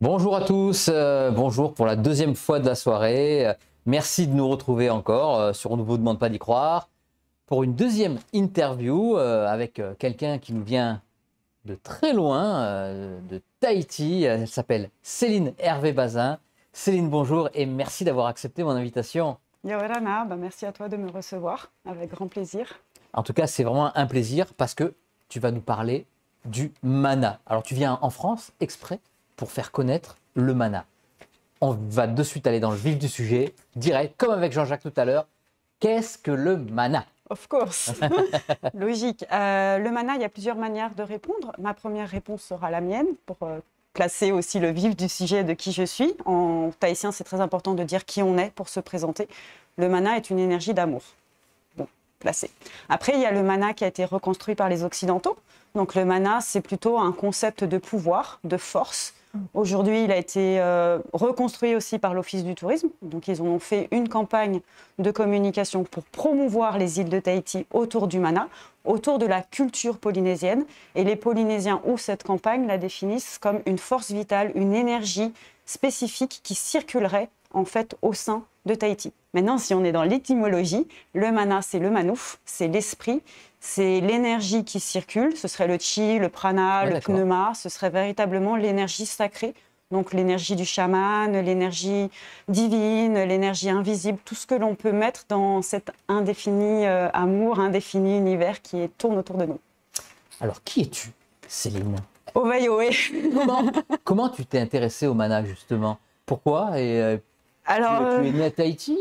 Bonjour à tous, bonjour pour la deuxième fois de la soirée. Merci de nous retrouver encore sur On ne vous demande pas d'y croire pour une deuxième interview avec quelqu'un qui nous vient de très loin, de Tahiti. Elle s'appelle Céline Hervé-Bazin. Céline, bonjour et merci d'avoir accepté mon invitation. Yorana, merci à toi de me recevoir, avec grand plaisir. En tout cas, c'est vraiment un plaisir parce que tu vas nous parler du mana. Alors, tu viens en France exprès pour faire connaître le mana. On va de suite aller dans le vif du sujet, direct, comme avec Jean-Jacques tout à l'heure. Qu'est-ce que le mana? Of course, logique. Le mana, il y a plusieurs manières de répondre. Ma première réponse sera la mienne, pour placer aussi le vif du sujet de qui je suis. En tahitien, c'est très important de dire qui on est pour se présenter. Le mana est une énergie d'amour. Bon, placé. Après, il y a le mana qui a été reconstruit par les Occidentaux. Donc le mana, c'est plutôt un concept de pouvoir, de force. Aujourd'hui, il a été reconstruit aussi par l'Office du tourisme. Donc, ils ont fait une campagne de communication pour promouvoir les îles de Tahiti autour du mana, autour de la culture polynésienne. Et les Polynésiens ouvrent cette campagne, la définissent comme une force vitale, une énergie spécifique qui circulerait en fait au sein de Tahiti. Maintenant, si on est dans l'étymologie, le mana, c'est le manouf, c'est l'esprit, c'est l'énergie qui circule, ce serait le chi, le prana, le pneuma, ce serait véritablement l'énergie sacrée, donc l'énergie du chaman, l'énergie divine, l'énergie invisible, tout ce que l'on peut mettre dans cet indéfini amour, indéfini univers qui tourne autour de nous. Alors, qui es-tu, Céline? Ovayoé. Comment tu t'es intéressée au mana, justement? Pourquoi? Alors, tu es née à Tahiti?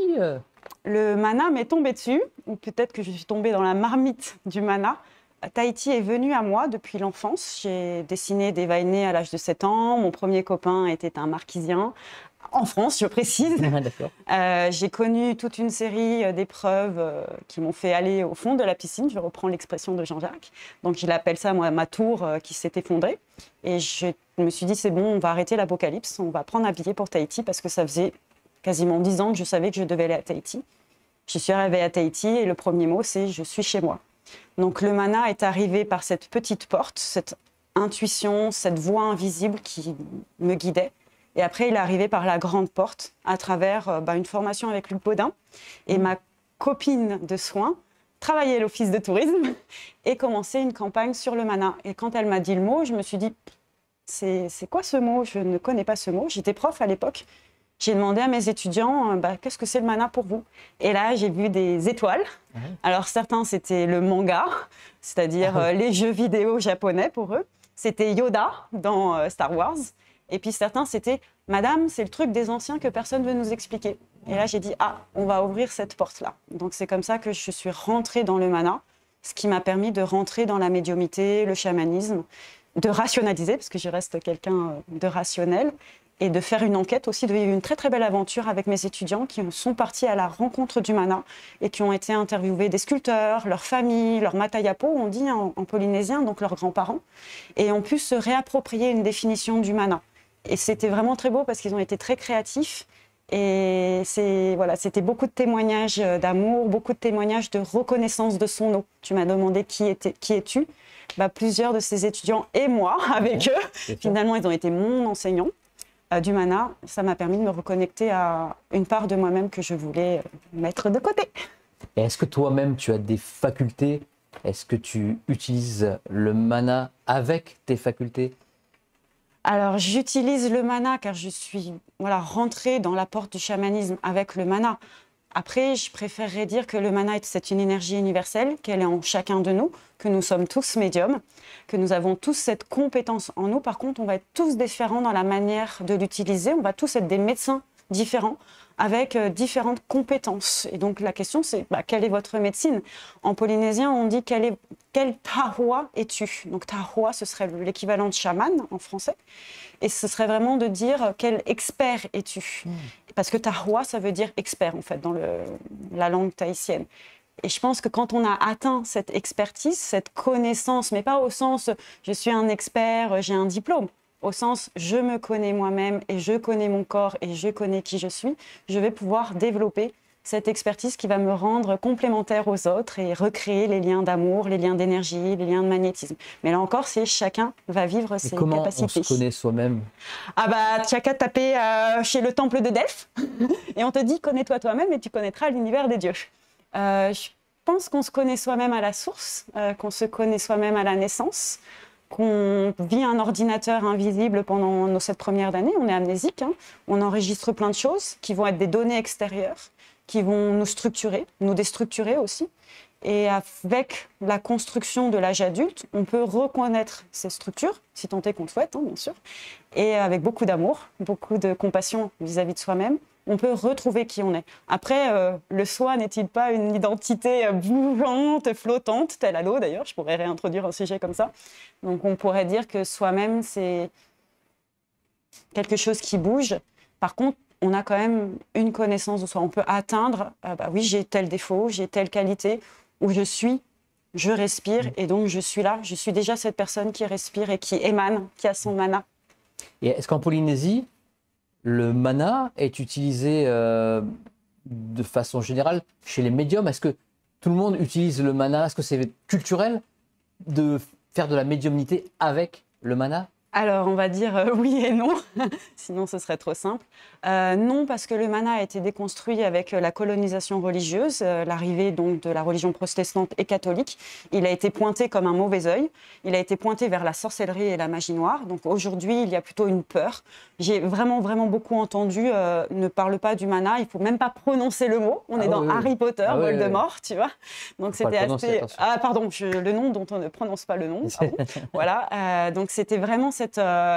Le mana m'est tombé dessus, ou peut-être que je suis tombée dans la marmite du mana. Tahiti est venu à moi depuis l'enfance. J'ai dessiné des Vainés à l'âge de 7 ans. Mon premier copain était un marquisien. En France, je précise. J'ai connu toute une série d'épreuves qui m'ont fait aller au fond de la piscine. Je reprends l'expression de Jean-Jacques. Donc, il appelle ça, moi, ma tour qui s'est effondrée. Et je me suis dit, c'est bon, on va arrêter l'apocalypse. On va prendre un billet pour Tahiti parce que ça faisait quasiment 10 ans que je savais que je devais aller à Tahiti. Je suis arrivée à Tahiti et le premier mot, c'est « je suis chez moi ». Donc le mana est arrivé par cette petite porte, cette intuition, cette voix invisible qui me guidait. Et après, il est arrivé par la grande porte, à travers une formation avec Luc Baudin. Et ma copine de soins travaillait à l'Office de tourisme et commençait une campagne sur le mana. Et quand elle m'a dit le mot, je me suis dit « c'est quoi ce mot? Je ne connais pas ce mot ». J'étais prof à l'époque. J'ai demandé à mes étudiants, qu'est-ce que c'est le mana pour vous? Et là, j'ai vu des étoiles. Alors, certains, c'était le manga, c'est-à-dire les jeux vidéo japonais pour eux. C'était Yoda dans Star Wars. Et puis certains, c'était « Madame, c'est le truc des anciens que personne ne veut nous expliquer ». Et là, j'ai dit « Ah, on va ouvrir cette porte-là ». Donc, c'est comme ça que je suis rentrée dans le mana, ce qui m'a permis de rentrer dans la médiumnité, le chamanisme, de rationaliser, parce que je reste quelqu'un de rationnel, et de faire une enquête aussi, de vivre une très très belle aventure avec mes étudiants qui sont partis à la rencontre du mana et qui ont été interviewés des sculpteurs, leurs familles, leurs matayapo, on dit en polynésien, donc leurs grands-parents, et ont pu se réapproprier une définition du mana. Et c'était vraiment très beau parce qu'ils ont été très créatifs et c'était beaucoup de témoignages d'amour, beaucoup de témoignages de reconnaissance de son eau. Tu m'as demandé qui es-tu? Plusieurs de ces étudiants et moi avec eux, finalement ils ont été mon enseignant. Du mana, ça m'a permis de me reconnecter à une part de moi-même que je voulais mettre de côté. Est-ce que toi-même, tu as des facultés? Est-ce que tu utilises le mana avec tes facultés? Alors, j'utilise le mana car je suis rentrée dans la porte du chamanisme avec le mana. Après, je préférerais dire que le mana, c'est une énergie universelle, qu'elle est en chacun de nous, que nous sommes tous médiums, que nous avons tous cette compétence en nous. Par contre, on va être tous différents dans la manière de l'utiliser. On va tous être des médecins différents, avec différentes compétences. Et donc, la question, c'est quelle est votre médecine? En polynésien, on dit quel tahua es-tu? Donc, tahua, ce serait l'équivalent de chaman en français. Et ce serait vraiment de dire quel expert es-tu? Parce que tahua, ça veut dire expert, en fait, dans la langue tahitienne. Et je pense que quand on a atteint cette expertise, cette connaissance, mais pas au sens « je suis un expert, j'ai un diplôme », au sens « je me connais moi-même et je connais mon corps et je connais qui je suis », je vais pouvoir développer cette expertise qui va me rendre complémentaire aux autres et recréer les liens d'amour, les liens d'énergie, les liens de magnétisme. Mais là encore, c'est chacun va vivre ses capacités. Comment on se connaît soi-même? Ah bah, tu n'as qu'à taper chez le temple de Delphes et on te dit connais-toi toi-même et tu connaîtras l'univers des dieux. Je pense qu'on se connaît soi-même à la source, qu'on se connaît soi-même à la naissance, qu'on vit un ordinateur invisible pendant nos 7 premières années, on est amnésique, hein. On enregistre plein de choses qui vont être des données extérieures, qui vont nous structurer, nous déstructurer aussi. Et avec la construction de l'âge adulte, on peut reconnaître ces structures, si tant est qu'on le souhaite, hein, bien sûr, et avec beaucoup d'amour, beaucoup de compassion vis-à-vis de soi-même, on peut retrouver qui on est. Après, le soi n'est-il pas une identité bougeante, flottante, telle à l'eau d'ailleurs, je pourrais réintroduire un sujet comme ça. Donc on pourrait dire que soi-même, c'est quelque chose qui bouge. Par contre, on a quand même une connaissance de soi. On peut atteindre, bah oui, j'ai tel défaut, j'ai telle qualité, où je respire, et donc je suis là. Je suis déjà cette personne qui respire et qui émane, qui a son mana. Et est-ce qu'en Polynésie, le mana est utilisé de façon générale chez les médiums? Est-ce que tout le monde utilise le mana? Est-ce que c'est culturel de faire de la médiumnité avec le mana? Alors, on va dire oui et non, sinon ce serait trop simple. Non, parce que le mana a été déconstruit avec la colonisation religieuse, l'arrivée donc de la religion protestante et catholique. Il a été pointé comme un mauvais œil, il a été pointé vers la sorcellerie et la magie noire. Donc aujourd'hui, il y a plutôt une peur. J'ai vraiment beaucoup entendu ne parle pas du mana, il ne faut même pas prononcer le mot. On est dans Harry Potter, Voldemort, tu vois. Donc c'était assez... Ah pardon, le nom dont on ne prononce pas le nom. Voilà, donc c'était vraiment cette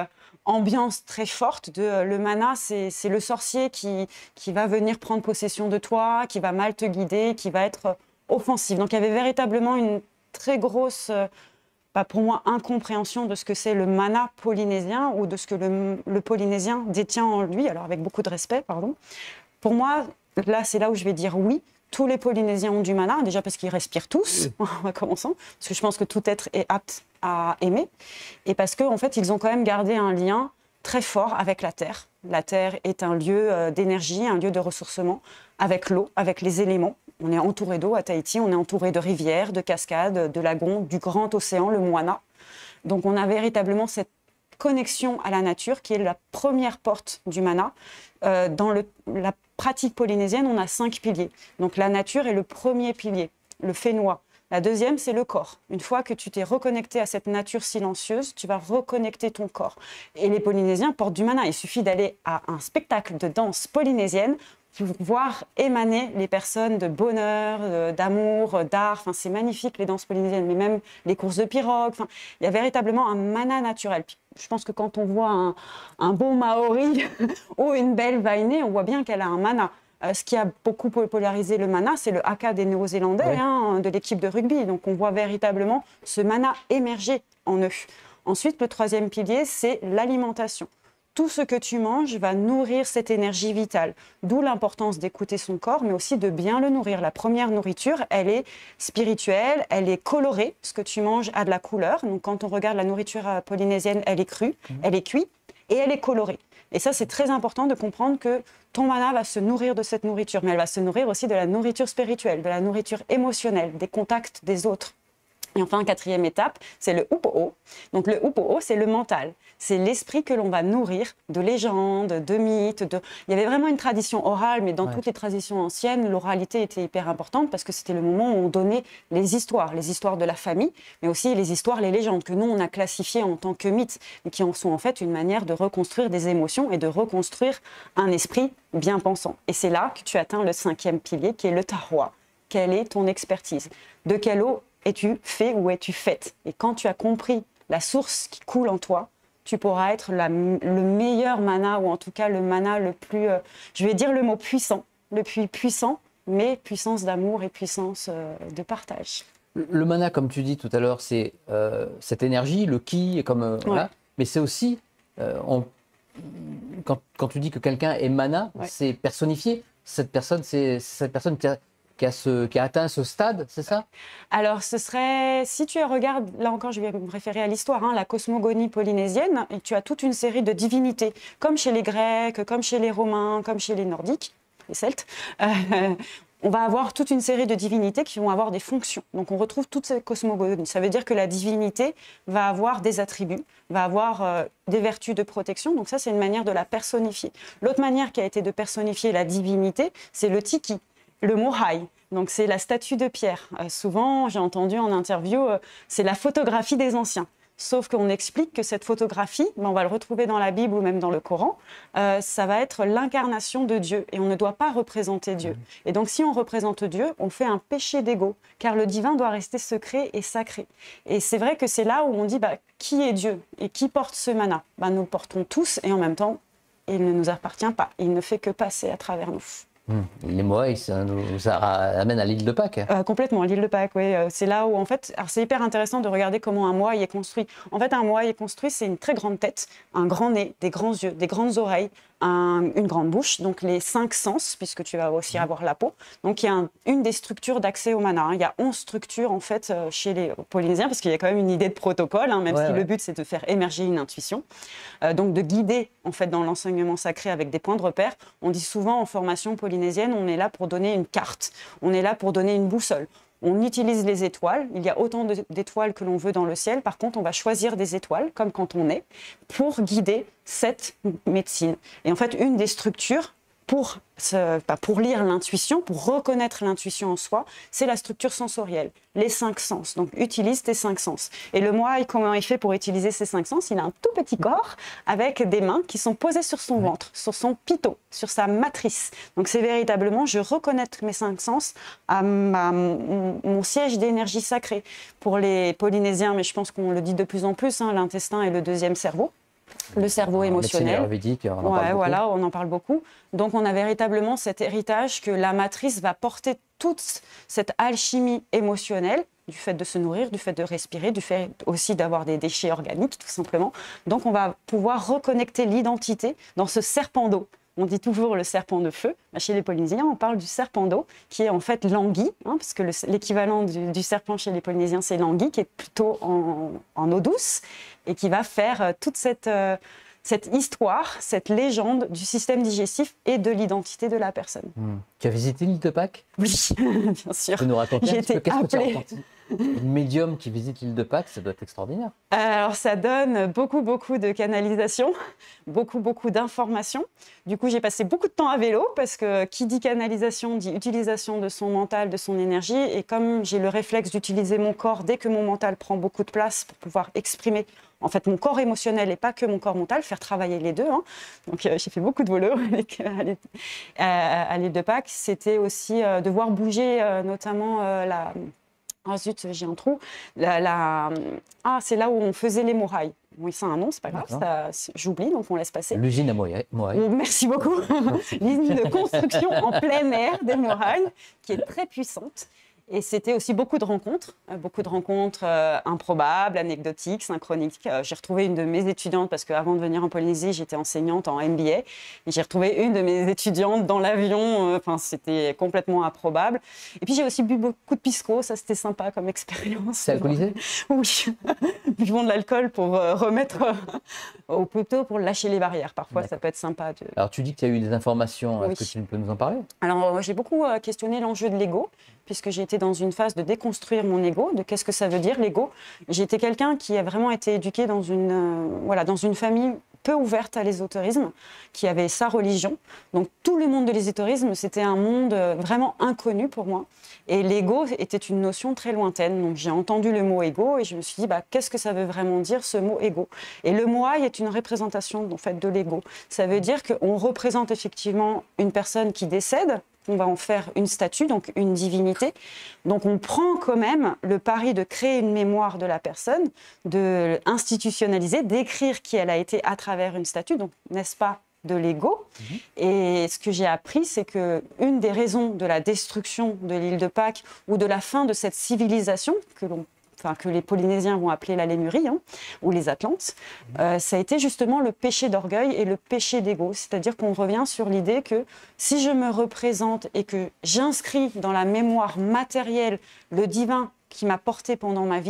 ambiance très forte de le mana, c'est le sorcier qui va venir prendre possession de toi, qui va mal te guider, qui va être offensif. Donc il y avait véritablement une très grosse, pour moi, incompréhension de ce que c'est le mana polynésien ou de ce que le polynésien détient en lui, alors avec beaucoup de respect, pardon. Pour moi, là, c'est là où je vais dire oui. Tous les Polynésiens ont du mana, déjà parce qu'ils respirent tous, en commençant, parce que je pense que tout être est apte à aimer, et parce qu'en fait, ils ont quand même gardé un lien très fort avec la Terre. La Terre est un lieu d'énergie, un lieu de ressourcement, avec l'eau, avec les éléments. On est entouré d'eau à Tahiti, on est entouré de rivières, de cascades, de lagons, du grand océan, le Moana. Donc on a véritablement cette connexion à la nature qui est la première porte du mana. Dans la pratique polynésienne, on a 5 piliers. Donc la nature est le premier pilier, le fénois. La deuxième, c'est le corps. Une fois que tu t'es reconnecté à cette nature silencieuse, tu vas reconnecter ton corps. Et les Polynésiens portent du mana. Il suffit d'aller à un spectacle de danse polynésienne pour voir émaner les personnes de bonheur, d'amour, d'art. Enfin, c'est magnifique, les danses polynésiennes, mais même les courses de pirogue. Enfin, il y a véritablement un mana naturel. Je pense que quand on voit un beau Maori ou une belle Vainée, on voit bien qu'elle a un mana. Ce qui a beaucoup popularisé le mana, c'est le haka des Néo-Zélandais, de l'équipe de rugby. Donc on voit véritablement ce mana émerger en eux. Ensuite, le troisième pilier, c'est l'alimentation. Tout ce que tu manges va nourrir cette énergie vitale. D'où l'importance d'écouter son corps, mais aussi de bien le nourrir. La première nourriture, elle est spirituelle, elle est colorée. Ce que tu manges a de la couleur. Donc quand on regarde la nourriture polynésienne, elle est crue, elle est cuite et elle est colorée. Et ça, c'est très important de comprendre que ton mana va se nourrir de cette nourriture, mais elle va se nourrir aussi de la nourriture spirituelle, de la nourriture émotionnelle, des contacts des autres. Et enfin, quatrième étape, c'est le upo'o. Donc le upo'o, c'est le mental. C'est l'esprit que l'on va nourrir de légendes, de mythes. Il y avait vraiment une tradition orale, mais dans toutes les traditions anciennes, l'oralité était hyper importante parce que c'était le moment où on donnait les histoires de la famille, mais aussi les histoires, les légendes que nous, on a classifiées en tant que mythes, mais qui en sont en fait une manière de reconstruire des émotions et de reconstruire un esprit bien pensant. Et c'est là que tu atteins le cinquième pilier, qui est le tahoua. Quelle est ton expertise? De quelle eau es-tu fait ou es-tu faite? Et quand tu as compris la source qui coule en toi, tu pourras être le meilleur mana, ou en tout cas le mana le plus, je vais dire le mot puissant, le plus puissant, mais puissance d'amour et puissance de partage. Le mana, comme tu dis tout à l'heure, c'est cette énergie, le ki, comme, voilà. Mais c'est aussi, quand tu dis que quelqu'un est mana, c'est personnifié. Cette personne, c'est cette personne qui a atteint ce stade, c'est ça? Alors, ce serait, si tu regardes, là encore, je vais me référer à l'histoire, la cosmogonie polynésienne, et tu as toute une série de divinités, comme chez les Grecs, comme chez les Romains, comme chez les Nordiques. les Celtes, on va avoir toute une série de divinités qui vont avoir des fonctions. Donc on retrouve toute cette cosmogonie. Ça veut dire que la divinité va avoir des attributs, va avoir des vertus de protection. Donc ça, c'est une manière de la personnifier. L'autre manière qui a été de personnifier la divinité, c'est le tiki, le moai. Donc c'est la statue de pierre. Souvent, j'ai entendu en interview, c'est la photographie des anciens. Sauf qu'on explique que cette photographie, on va le retrouver dans la Bible ou même dans le Coran, ça va être l'incarnation de Dieu et on ne doit pas représenter Dieu. Et donc si on représente Dieu, on fait un péché d'ego, car le divin doit rester secret et sacré. Et c'est vrai que c'est là où on dit qui est Dieu et qui porte ce mana. Nous le portons tous et en même temps, il ne nous appartient pas. Il ne fait que passer à travers nous. Les Moai, ça nous amène à l'île de Pâques. Complètement, à l'île de Pâques, oui. C'est là où, en fait, alors c'est hyper intéressant de regarder comment un Moai est construit. En fait, un Moai est construit, c'est une très grande tête, un grand nez, des grands yeux, des grandes oreilles, une grande bouche, donc les 5 sens, puisque tu vas aussi avoir la peau. Donc, il y a une des structures d'accès au mana. Il y a 11 structures, en fait, chez les Polynésiens, parce qu'il y a quand même une idée de protocole, même si le but, c'est de faire émerger une intuition. Donc, de guider, en fait, dans l'enseignement sacré avec des points de repère. On dit souvent en formation polynésienne, on est là pour donner une carte, on est là pour donner une boussole. On utilise les étoiles, il y a autant d'étoiles que l'on veut dans le ciel. Par contre, on va choisir des étoiles, comme quand on est, pour guider cette médecine. Et en fait, une des structures pour lire l'intuition, pour reconnaître l'intuition en soi, c'est la structure sensorielle, les 5 sens. Donc, utilise tes 5 sens. Et le Moai, comment il fait pour utiliser ces 5 sens? Il a un tout petit corps avec des mains qui sont posées sur son ventre, sur son pito, sur sa matrice. Donc, c'est véritablement, je reconnais mes 5 sens à mon siège d'énergie sacrée. Pour les Polynésiens, mais je pense qu'on le dit de plus en plus, l'intestin est le deuxième cerveau. Le cerveau émotionnel. Ayurvédique, on en parle beaucoup. Voilà, on en parle beaucoup. Donc, on a véritablement cet héritage que la matrice va porter toute cette alchimie émotionnelle du fait de se nourrir, du fait de respirer, du fait aussi d'avoir des déchets organiques, tout simplement. Donc, on va pouvoir reconnecter l'identité dans ce serpent d'eau. On dit toujours le serpent de feu. Chez les Polynésiens, on parle du serpent d'eau, qui est en fait l'anguille, parce que l'équivalent du serpent chez les Polynésiens, c'est l'anguille, qui est plutôt en eau douce, et qui va faire toute cette histoire, cette légende du système digestif et de l'identité de la personne. Tu as visité l'île de Pâques? Oui, bien sûr. Tu peux nous raconter J'ai un petit peu été qu'est-ce que tu as appelée. ressenti? Une médium qui visite l'île de Pâques, ça doit être extraordinaire. Alors, ça donne beaucoup de canalisation, beaucoup d'informations. Du coup, j'ai passé beaucoup de temps à vélo parce que qui dit canalisation dit utilisation de son mental, de son énergie. Et comme j'ai le réflexe d'utiliser mon corps dès que mon mental prend beaucoup de place pour pouvoir exprimer en fait mon corps émotionnel et pas que mon corps mental, faire travailler les deux. Donc, j'ai fait beaucoup de vélo à l'île de Pâques. C'était aussi devoir bouger notamment la... Ah zut, j'ai un trou. C'est là où on faisait les morailles. Oui, c'est un nom, c'est pas grave, j'oublie, donc on laisse passer. L'usine à Moai. Merci beaucoup. L'usine de construction en plein air des morailles, qui est très puissante. Et c'était aussi beaucoup de rencontres improbables, anecdotiques, synchroniques. J'ai retrouvé une de mes étudiantes, parce qu'avant de venir en Polynésie, j'étais enseignante en MBA. Et j'ai retrouvé une de mes étudiantes dans l'avion. C'était complètement improbable. Et puis j'ai aussi bu beaucoup de pisco. Ça, c'était sympa comme expérience. C'est alcoolisé? Oui. Buvons de l'alcool pour remettre, ou plutôt pour lâcher les barrières. Parfois, ça peut être sympa. Alors, tu dis que tu as eu des informations. Oui. Est-ce que tu peux nous en parler? Alors, j'ai beaucoup questionné l'enjeu de l'ego, puisque j'ai été dans une phase de déconstruire mon ego, de qu'est-ce que ça veut dire l'ego. J'ai été quelqu'un qui a vraiment été éduqué dans une famille peu ouverte à l'ésotérisme, qui avait sa religion. Donc tout le monde de l'ésotérisme, c'était un monde vraiment inconnu pour moi. Et l'ego était une notion très lointaine. Donc j'ai entendu le mot ego et je me suis dit, qu'est-ce que ça veut vraiment dire ce mot ego? Et le moai est une représentation en fait, de l'ego. Ça veut dire qu'on représente effectivement une personne qui décède, on va en faire une statue, donc une divinité. Donc on prend quand même le pari de créer une mémoire de la personne, de l'institutionnaliser, d'écrire qui elle a été à travers une statue, donc n'est-ce pas de l'ego. Et ce que j'ai appris, c'est qu'une des raisons de la destruction de l'île de Pâques ou de la fin de cette civilisation que les Polynésiens vont appeler la Lémurie, ou les Atlantes, ça a été justement le péché d'orgueil et le péché d'ego. C'est-à-dire qu'on revient sur l'idée que si je me représente et que j'inscris dans la mémoire matérielle le divin qui m'a porté pendant ma vie,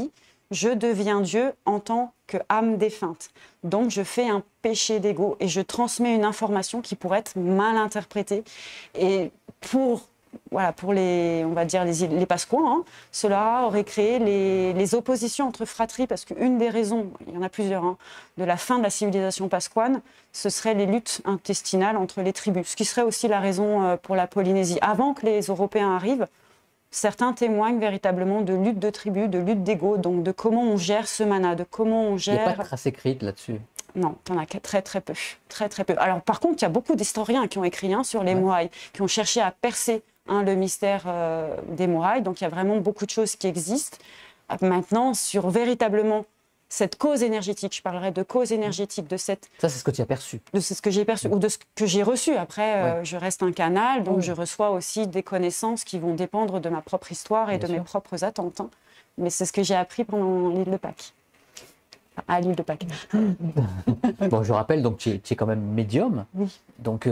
je deviens Dieu en tant qu'âme défunte. Donc je fais un péché d'ego et je transmets une information qui pourrait être mal interprétée. Et pour les, on va dire les Pasquins, hein, cela aurait créé les oppositions entre fratries, parce qu'une des raisons, il y en a plusieurs, hein, de la fin de la civilisation pasquane, ce serait les luttes intestinales entre les tribus, ce qui serait aussi la raison pour la Polynésie. Avant que les Européens arrivent, certains témoignent véritablement de lutte de tribus, de lutte d'ego, donc de comment on gère ce mana, de comment on gère... Il n'y a pas de trace écrite là-dessus. Non, tu en as très très peu, très très peu. Alors par contre, il y a beaucoup d'historiens qui ont écrit sur les Moaï, qui ont cherché à percer le mystère des Moaï, donc il y a vraiment beaucoup de choses qui existent. Maintenant, sur véritablement cette cause énergétique, je parlerai de cause énergétique, de cette... Ça, c'est ce que tu as perçu. C'est ce que j'ai perçu, ou de ce que j'ai reçu. Après, je reste un canal, donc je reçois aussi des connaissances qui vont dépendre de ma propre histoire et de mes propres attentes. Hein. Mais c'est ce que j'ai appris pendant l'île de Pâques. À l'île de Pâques. Bon, je rappelle, donc tu es quand même médium. Oui. Donc,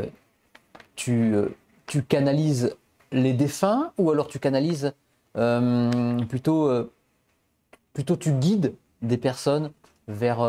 tu canalises les défunts ou alors tu canalises plutôt tu guides des personnes vers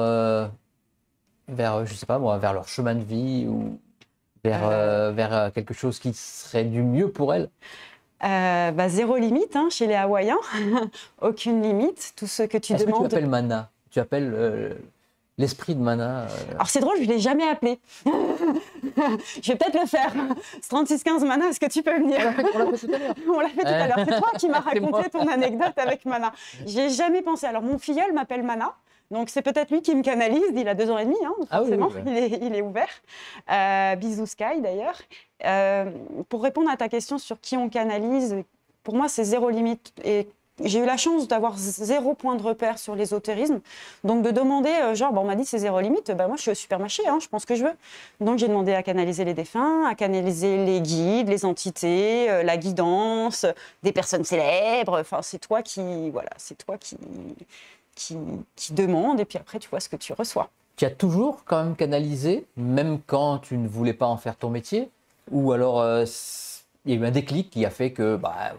je sais pas moi, vers leur chemin de vie ou vers quelque chose qui serait du mieux pour elles. Zéro limite hein, chez les Hawaïens, aucune limite. Tout ce que tu demandes. Est-ce que tu appelles Mana? Tu appelles l'esprit de Mana Alors c'est drôle, je ne l'ai jamais appelé. Je vais peut-être le faire. 3615 Mana, est-ce que tu peux venir? On l'a fait tout à l'heure. On l'a fait tout à l'heure. C'est toi qui m'as raconté ton anecdote avec Mana. J'ai jamais pensé. Alors mon filleul m'appelle Mana. Donc c'est peut-être lui qui me canalise, il a 2 ans et demi, hein, forcément, il est ouvert. Bisous Sky d'ailleurs. Pour répondre à ta question sur qui on canalise, pour moi c'est zéro limite. Et j'ai eu la chance d'avoir 0 point de repère sur l'ésotérisme. Donc de demander, on m'a dit c'est zéro limite, moi je suis super mâchée, hein, je pense que je veux. Donc j'ai demandé à canaliser les défunts, à canaliser les guides, les entités, la guidance, des personnes célèbres. Enfin c'est toi qui demande et puis après tu vois ce que tu reçois. Tu as toujours quand même canalisé, même quand tu ne voulais pas en faire ton métier? Ou alors il y a eu un déclic qui a fait que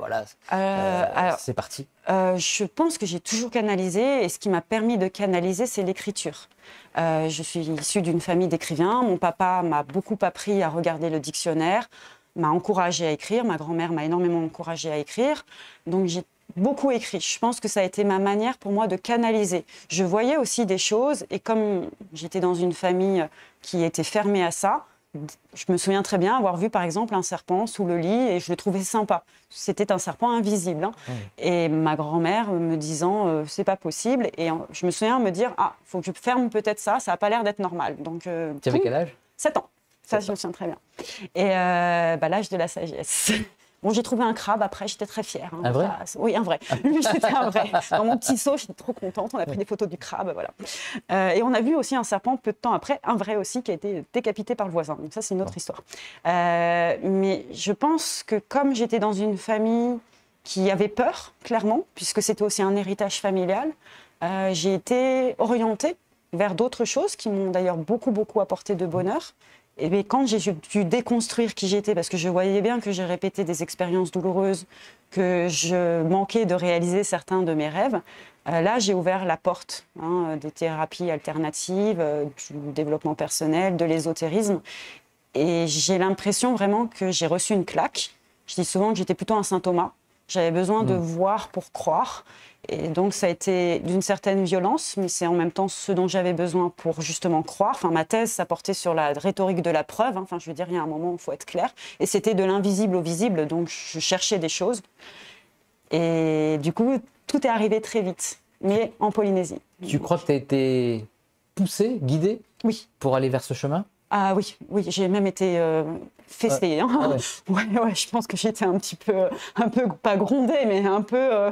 c'est parti? Je pense que j'ai toujours canalisé et ce qui m'a permis de canaliser, c'est l'écriture. Je suis issue d'une famille d'écrivains. Mon papa m'a beaucoup appris à regarder le dictionnaire, m'a encouragée à écrire. Ma grand-mère m'a énormément encouragée à écrire. Donc j'ai beaucoup écrit. Je pense que ça a été ma manière pour moi de canaliser. Je voyais aussi des choses et comme j'étais dans une famille qui était fermée à ça, je me souviens très bien avoir vu par exemple un serpent sous le lit et je le trouvais sympa. C'était un serpent invisible. Hein. Oui. Et ma grand-mère me disant c'est pas possible. Et je me souviens me dire faut que je ferme peut-être ça n'a pas l'air d'être normal. Donc, tu avais quel âge? 7 ans. Ça, je me souviens très bien. Et l'âge de la sagesse. Bon, j'ai trouvé un crabe après, j'étais très fière. Hein, un vrai? Oui, un vrai. Lui, c'était un vrai. Dans mon petit seau, j'étais trop contente. On a pris des photos du crabe, voilà. Et on a vu aussi un serpent peu de temps après, un vrai aussi, qui a été décapité par le voisin. Donc ça, c'est une autre histoire. Mais je pense que comme j'étais dans une famille qui avait peur, clairement, puisque c'était aussi un héritage familial, j'ai été orientée vers d'autres choses qui m'ont d'ailleurs beaucoup apporté de bonheur. Et bien, quand j'ai dû déconstruire qui j'étais, parce que je voyais bien que j'ai répété des expériences douloureuses, que je manquais de réaliser certains de mes rêves, là, j'ai ouvert la porte des thérapies alternatives, du développement personnel, de l'ésotérisme. Et j'ai l'impression vraiment que j'ai reçu une claque. Je dis souvent que j'étais plutôt un saint Thomas. J'avais besoin de voir pour croire. Et donc, ça a été d'une certaine violence, mais c'est en même temps ce dont j'avais besoin pour justement croire. Enfin, ma thèse, ça portait sur la rhétorique de la preuve. Enfin, je veux dire, il y a un moment où il faut être clair. Et c'était de l'invisible au visible, donc je cherchais des choses. Et du coup, tout est arrivé très vite, mais en Polynésie. Tu crois que tu as été poussée, guidée pour aller vers ce chemin? Ah oui, j'ai même été fessée. Hein. Ouais, je pense que j'étais un peu, pas grondée, mais un peu...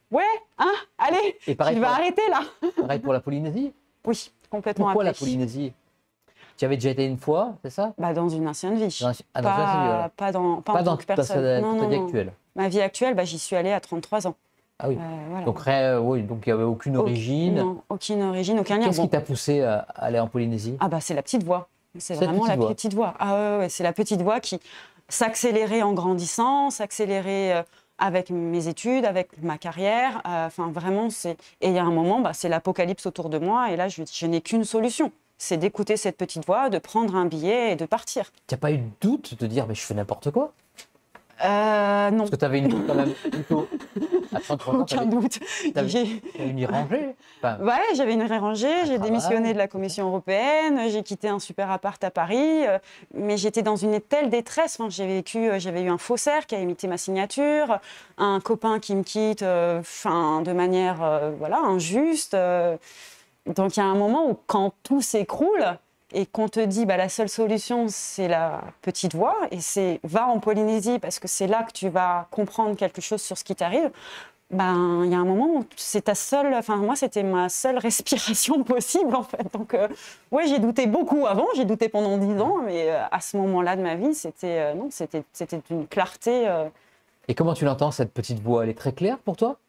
allez, tu vas arrêter là. Pareil pour la Polynésie? Oui, complètement. Pourquoi la Polynésie? Tu avais déjà été une fois, c'est ça? Dans une ancienne vie. Pas en tant que personne. Ta vie actuelle. Ma vie actuelle, j'y suis allée à 33 ans. Ah oui. Voilà. Donc il n'y avait aucune origine. Non, aucune origine, aucun lien. Qu'est-ce qui t'a poussé à aller en Polynésie? C'est la petite voix. C'est vraiment la petite voix. Ah ouais, c'est la petite voix qui s'accélérait en grandissant, s'accélérait avec mes études, avec ma carrière. Enfin, vraiment, et il y a un moment, c'est l'apocalypse autour de moi. Et là, je n'ai qu'une solution. C'est d'écouter cette petite voix, de prendre un billet et de partir. Tu n'as pas eu de doute de dire, mais je fais n'importe quoi? Non. Parce que tu avais une doute quand même plutôt à 33 ans. Aucun doute. J'ai une vie rangée. Enfin, ouais, j'avais une vie rangée, j'ai démissionné de la Commission européenne, j'ai quitté un super appart à Paris, mais j'étais dans une telle détresse. Enfin, j'avais eu un faussaire qui a imité ma signature, un copain qui me quitte de manière voilà, injuste. Donc il y a un moment où quand tout s'écroule et qu'on te dit la seule solution c'est la petite voix et c'est va en Polynésie parce que c'est là que tu vas comprendre quelque chose sur ce qui t'arrive. Il y a un moment où c'est ta seule, moi c'était ma seule respiration possible en fait. Donc ouais, j'ai douté beaucoup avant, j'ai douté pendant 10 ans, mais à ce moment-là de ma vie c'était une clarté. Et comment tu l'entends cette petite voix? Elle est très claire pour toi?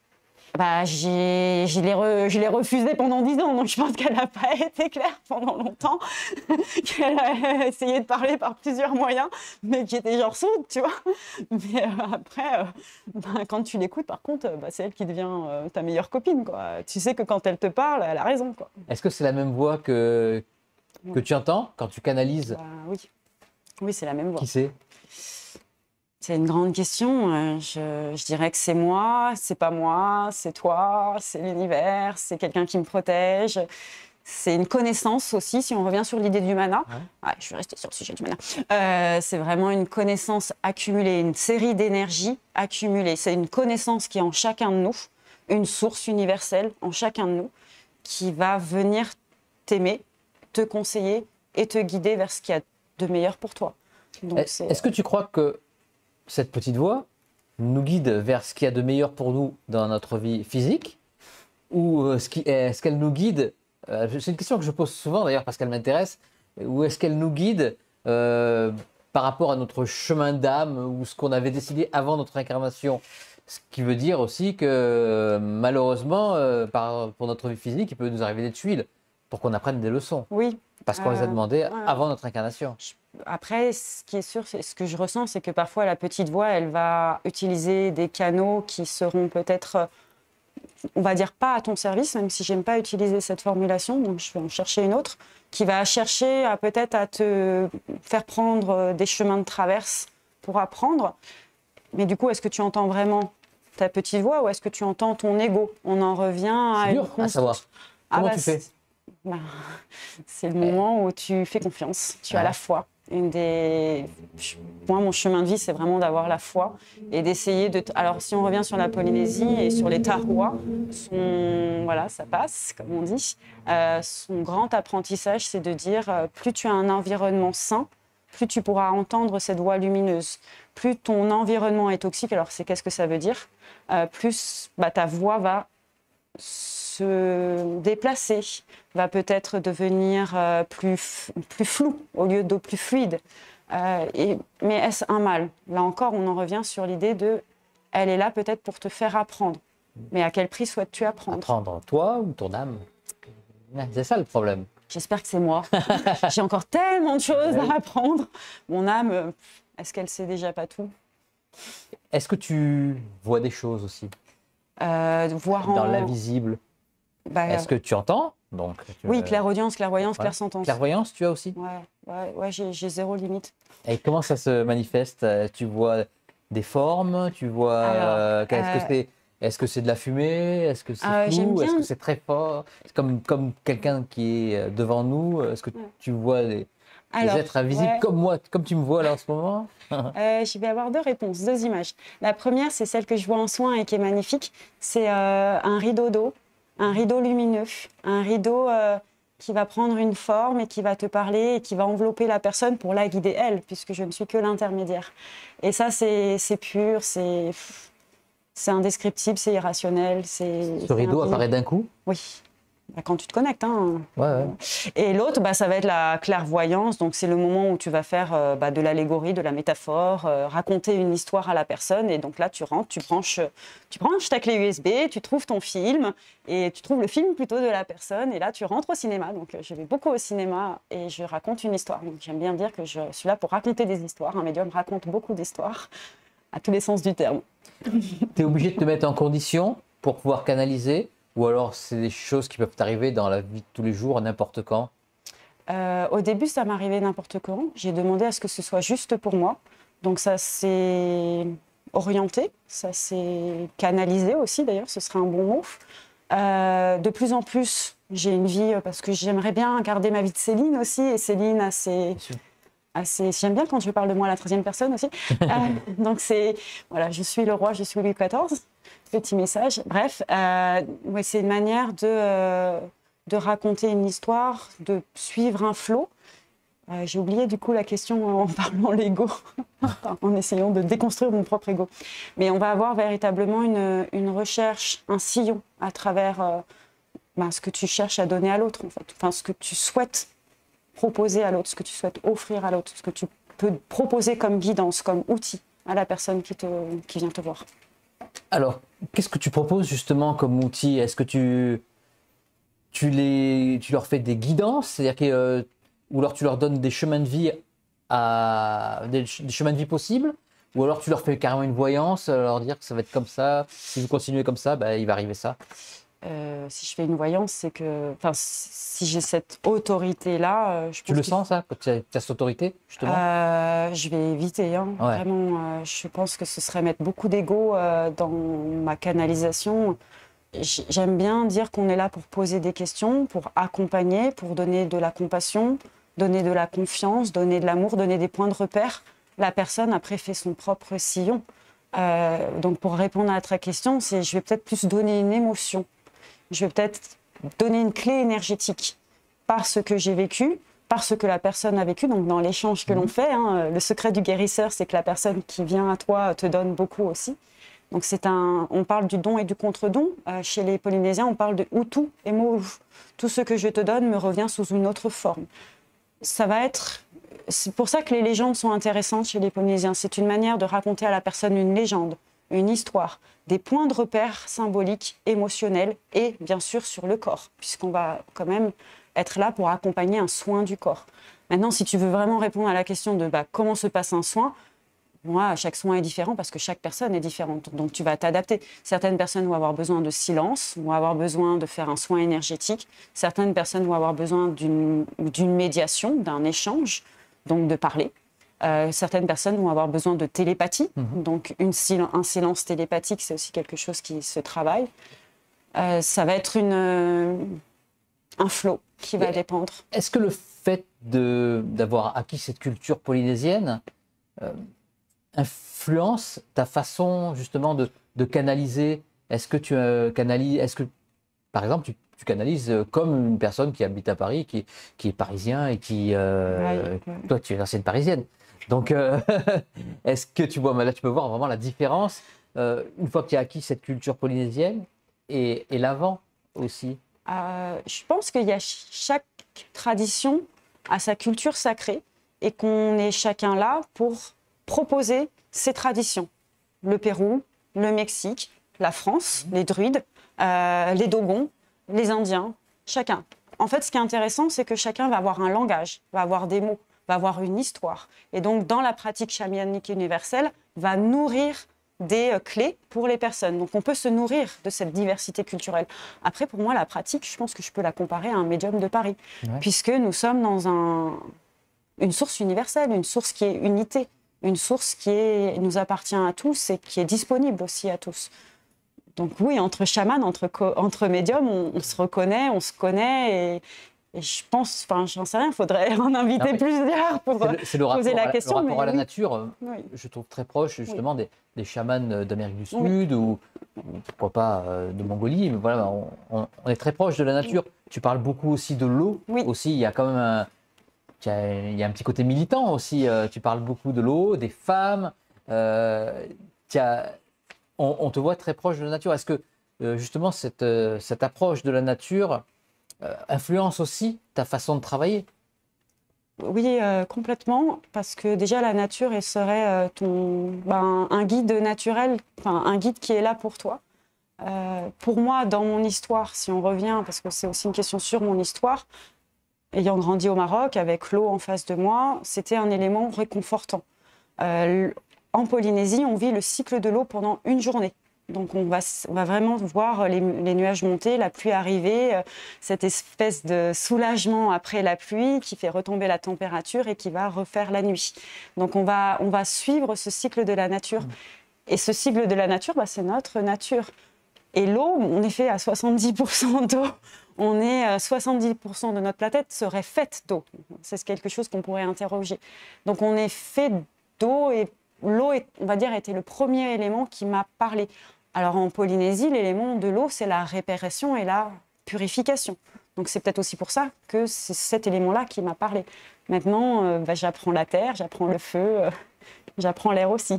Je l'ai refusée pendant 10 ans, donc je pense qu'elle n'a pas été claire pendant longtemps, qu'elle a essayé de parler par plusieurs moyens, mais qui était genre sourde, tu vois. Mais après, quand tu l'écoutes, par contre, c'est elle qui devient ta meilleure copine, quoi. Tu sais que quand elle te parle, elle a raison, quoi. Est-ce que c'est la même voix que tu entends quand tu canalises? Oui. Oui, c'est la même voix. Qui c'est? C'est une grande question. Je dirais que c'est moi, c'est pas moi, c'est toi, c'est l'univers, c'est quelqu'un qui me protège. C'est une connaissance aussi, si on revient sur l'idée du mana. Ouais, je vais rester sur le sujet du mana. C'est vraiment une connaissance accumulée, une série d'énergies accumulées. C'est une connaissance qui est en chacun de nous, une source universelle en chacun de nous, qui va venir t'aimer, te conseiller et te guider vers ce qu'il y a de meilleur pour toi. Est-ce que tu crois que cette petite voix nous guide vers ce qu'il y a de meilleur pour nous dans notre vie physique, ou est-ce qu'elle nous guide, c'est une question que je pose souvent d'ailleurs parce qu'elle m'intéresse, ou est-ce qu'elle nous guide par rapport à notre chemin d'âme ou ce qu'on avait décidé avant notre incarnation? Ce qui veut dire aussi que malheureusement, pour notre vie physique, il peut nous arriver des tuiles pour qu'on apprenne des leçons. Oui. Parce qu'on les a demandées avant notre incarnation. Après, ce qui est sûr, ce que je ressens, c'est que parfois la petite voix, elle va utiliser des canaux qui seront peut-être, on va dire, pas à ton service, même si j'aime pas utiliser cette formulation, donc je vais en chercher une autre, qui va chercher peut-être à te faire prendre des chemins de traverse pour apprendre. Mais du coup, est-ce que tu entends vraiment ta petite voix ou est-ce que tu entends ton ego? On en revient à une dur à savoir. Comment tu fais? C'est le moment où tu fais confiance, tu as la foi. Moi, mon chemin de vie, c'est vraiment d'avoir la foi et d'essayer de... Alors, si on revient sur la Polynésie et sur les Tarois, voilà, ça passe, comme on dit. Son grand apprentissage, c'est de dire, plus tu as un environnement sain, plus tu pourras entendre cette voix lumineuse. Plus ton environnement est toxique, alors qu'est-ce que ça veut dire? Plus ta voix va se déplacer, va peut-être devenir plus flou au lieu de plus fluide. Mais est-ce un mal? Là encore, on en revient sur l'idée de elle est là peut-être pour te faire apprendre. Mais à quel prix souhaites-tu apprendre? Apprendre toi ou ton âme? C'est ça le problème. J'espère que c'est moi. J'ai encore tellement de choses à apprendre. Mon âme, est-ce qu'elle sait déjà pas tout? Est-ce que tu vois des choses aussi? Voir dans l'invisible. Est-ce que tu entends? Oui, clairaudience, clairvoyance, clairsentence. Clairvoyance, tu as aussi? Ouais, j'ai zéro limite. Et comment ça se manifeste? Tu vois des formes? Tu vois est-ce que c'est de la fumée? Est-ce que c'est flou? Est-ce que c'est très fort? C'est comme quelqu'un qui est devant nous. Est-ce que tu vois des êtres invisibles comme moi, comme tu me vois là en ce moment? Je vais avoir deux réponses, deux images. La première, c'est celle que je vois en soin et qui est magnifique. C'est un rideau d'eau, un rideau lumineux, un rideau qui va prendre une forme et qui va te parler et qui va envelopper la personne pour la guider elle, puisque je ne suis que l'intermédiaire. Et ça, c'est pur, c'est indescriptible, c'est irrationnel. Ce rideau apparaît d'un coup? Oui. Quand tu te connectes. Ouais. Et l'autre, ça va être la clairvoyance. Donc, c'est le moment où tu vas faire de l'allégorie, de la métaphore, raconter une histoire à la personne. Et donc là, tu rentres, tu branches ta clé USB, tu trouves ton film et tu trouves le film plutôt de la personne. Et là, tu rentres au cinéma. Donc, je vais beaucoup au cinéma et je raconte une histoire. Donc, j'aime bien dire que je suis là pour raconter des histoires. Un médium raconte beaucoup d'histoires. à tous les sens du terme. Tu es obligé de te mettre en condition pour pouvoir canaliser, ou alors c'est des choses qui peuvent t'arriver dans la vie de tous les jours, n'importe quand? Au début, ça m'arrivait n'importe quand. J'ai demandé à ce que ce soit juste pour moi. Donc ça s'est orienté, ça s'est canalisé aussi d'ailleurs, ce serait un bon mot. De plus en plus, j'ai une vie, parce que j'aimerais bien garder ma vie de Céline aussi, et Céline j'aime bien quand je parle de moi à la troisième personne aussi. Donc voilà, je suis le roi, je suis Louis XIV, petit message. Bref, ouais, c'est une manière de raconter une histoire, de suivre un flot. J'ai oublié du coup la question en parlant l'ego, en essayant de déconstruire mon propre ego. Mais on va avoir véritablement une recherche, un sillon à travers ce que tu cherches à donner à l'autre, en fait. Enfin, ce que tu souhaites proposer à l'autre, ce que tu souhaites offrir à l'autre, ce que tu peux proposer comme guidance, comme outil à la personne qui vient te voir. Alors, qu'est-ce que tu proposes justement comme outil? Est-ce que tu leur fais des guidances, c'est-à-dire que, ou alors tu leur donnes des chemins de vie des chemins de vie possibles, ou alors tu leur fais carrément une voyance, leur dire que ça va être comme ça, si vous continuez comme ça, il va arriver ça. Si je fais une voyance, c'est que, si j'ai cette autorité-là, je pense tu le sens ça, quand tu as cette autorité justement? Je vais éviter, hein. Ouais. Vraiment. Je pense que ce serait mettre beaucoup d'ego dans ma canalisation. J'aime bien dire qu'on est là pour poser des questions, pour accompagner, pour donner de la compassion, donner de la confiance, donner de l'amour, donner des points de repère. La personne, après, fait son propre sillon. Donc, pour répondre à ta question, je vais peut-être plus donner une émotion. Je vais peut-être donner une clé énergétique par ce que j'ai vécu, par ce que la personne a vécu. Donc, dans l'échange que l'on fait, hein, le secret du guérisseur, c'est que la personne qui vient à toi te donne beaucoup aussi. Donc on parle du don et du contre-don. Chez les Polynésiens, on parle de utu et mo'u. Tout ce que je te donne me revient sous une autre forme. C'est pour ça que les légendes sont intéressantes chez les Polynésiens. C'est une manière de raconter à la personne une légende, une histoire, des points de repère symboliques, émotionnels et bien sûr sur le corps, puisqu'on va quand même être là pour accompagner un soin du corps. Maintenant, si tu veux vraiment répondre à la question de comment se passe un soin, moi, chaque soin est différent parce que chaque personne est différente. Donc, tu vas t'adapter. Certaines personnes vont avoir besoin de silence, vont avoir besoin de faire un soin énergétique. Certaines personnes vont avoir besoin d'une médiation, d'un échange, donc de parler. Certaines personnes vont avoir besoin de télépathie. Donc, un silence télépathique, c'est aussi quelque chose qui se travaille. Ça va être un flot qui va dépendre. Est-ce que le fait d'avoir acquis cette culture polynésienne influence ta façon justement de canaliser? Est-ce que tu canalises, par exemple tu canalises comme une personne qui habite à Paris, qui est parisien et toi tu es une ancienne parisienne, donc est-ce que tu vois, là tu peux voir vraiment la différence une fois que tu as acquis cette culture polynésienne et l'avant aussi? Je pense qu'il y a chaque tradition a sa culture sacrée et qu'on est chacun là pour proposer ses traditions. Le Pérou, le Mexique, la France, les druides, les Dogons, les Indiens, chacun. En fait, ce qui est intéressant, c'est que chacun va avoir un langage, va avoir des mots, va avoir une histoire. Et donc, dans la pratique chamanique universelle, va nourrir des clés pour les personnes. Donc, on peut se nourrir de cette diversité culturelle. Après, pour moi, la pratique, je pense que je peux la comparer à un médium de Paris, puisque nous sommes dans une source universelle, une source qui est unité. Une source qui nous appartient à tous et qui est disponible aussi à tous. Donc oui, entre chamans, entre médiums, on se reconnaît, on se connaît et je pense, j'en sais rien, il faudrait en inviter plusieurs pour poser la question. Le rapport à la nature, je trouve très proche justement des chamans d'Amérique du Sud ou pourquoi pas de Mongolie, mais voilà, on est très proche de la nature. Tu parles beaucoup aussi de l'eau, aussi il y a quand même il y a un petit côté militant aussi, tu parles beaucoup de l'eau, des femmes, on te voit très proche de la nature. Est-ce que justement cette approche de la nature influence aussi ta façon de travailler? Oui, complètement, parce que déjà la nature serait un guide naturel, un guide qui est là pour toi. Pour moi, dans mon histoire, si on revient, parce que c'est aussi une question sur mon histoire, ayant grandi au Maroc, avec l'eau en face de moi, c'était un élément réconfortant. en Polynésie, on vit le cycle de l'eau pendant une journée. Donc on va vraiment voir les nuages monter, la pluie arriver, cette espèce de soulagement après la pluie qui fait retomber la température et qui va refaire la nuit. Donc on va suivre ce cycle de la nature. Et ce cycle de la nature, c'est notre nature. Et l'eau, on est fait à 70% d'eau. 70% de notre planète serait faite d'eau. C'est quelque chose qu'on pourrait interroger. Donc on est fait d'eau et l'eau, on va dire, était le premier élément qui m'a parlé. Alors en Polynésie, l'élément de l'eau, c'est la réparation et la purification. Donc c'est peut-être aussi pour ça que c'est cet élément-là qui m'a parlé. Maintenant, j'apprends la terre, j'apprends le feu, j'apprends l'air aussi.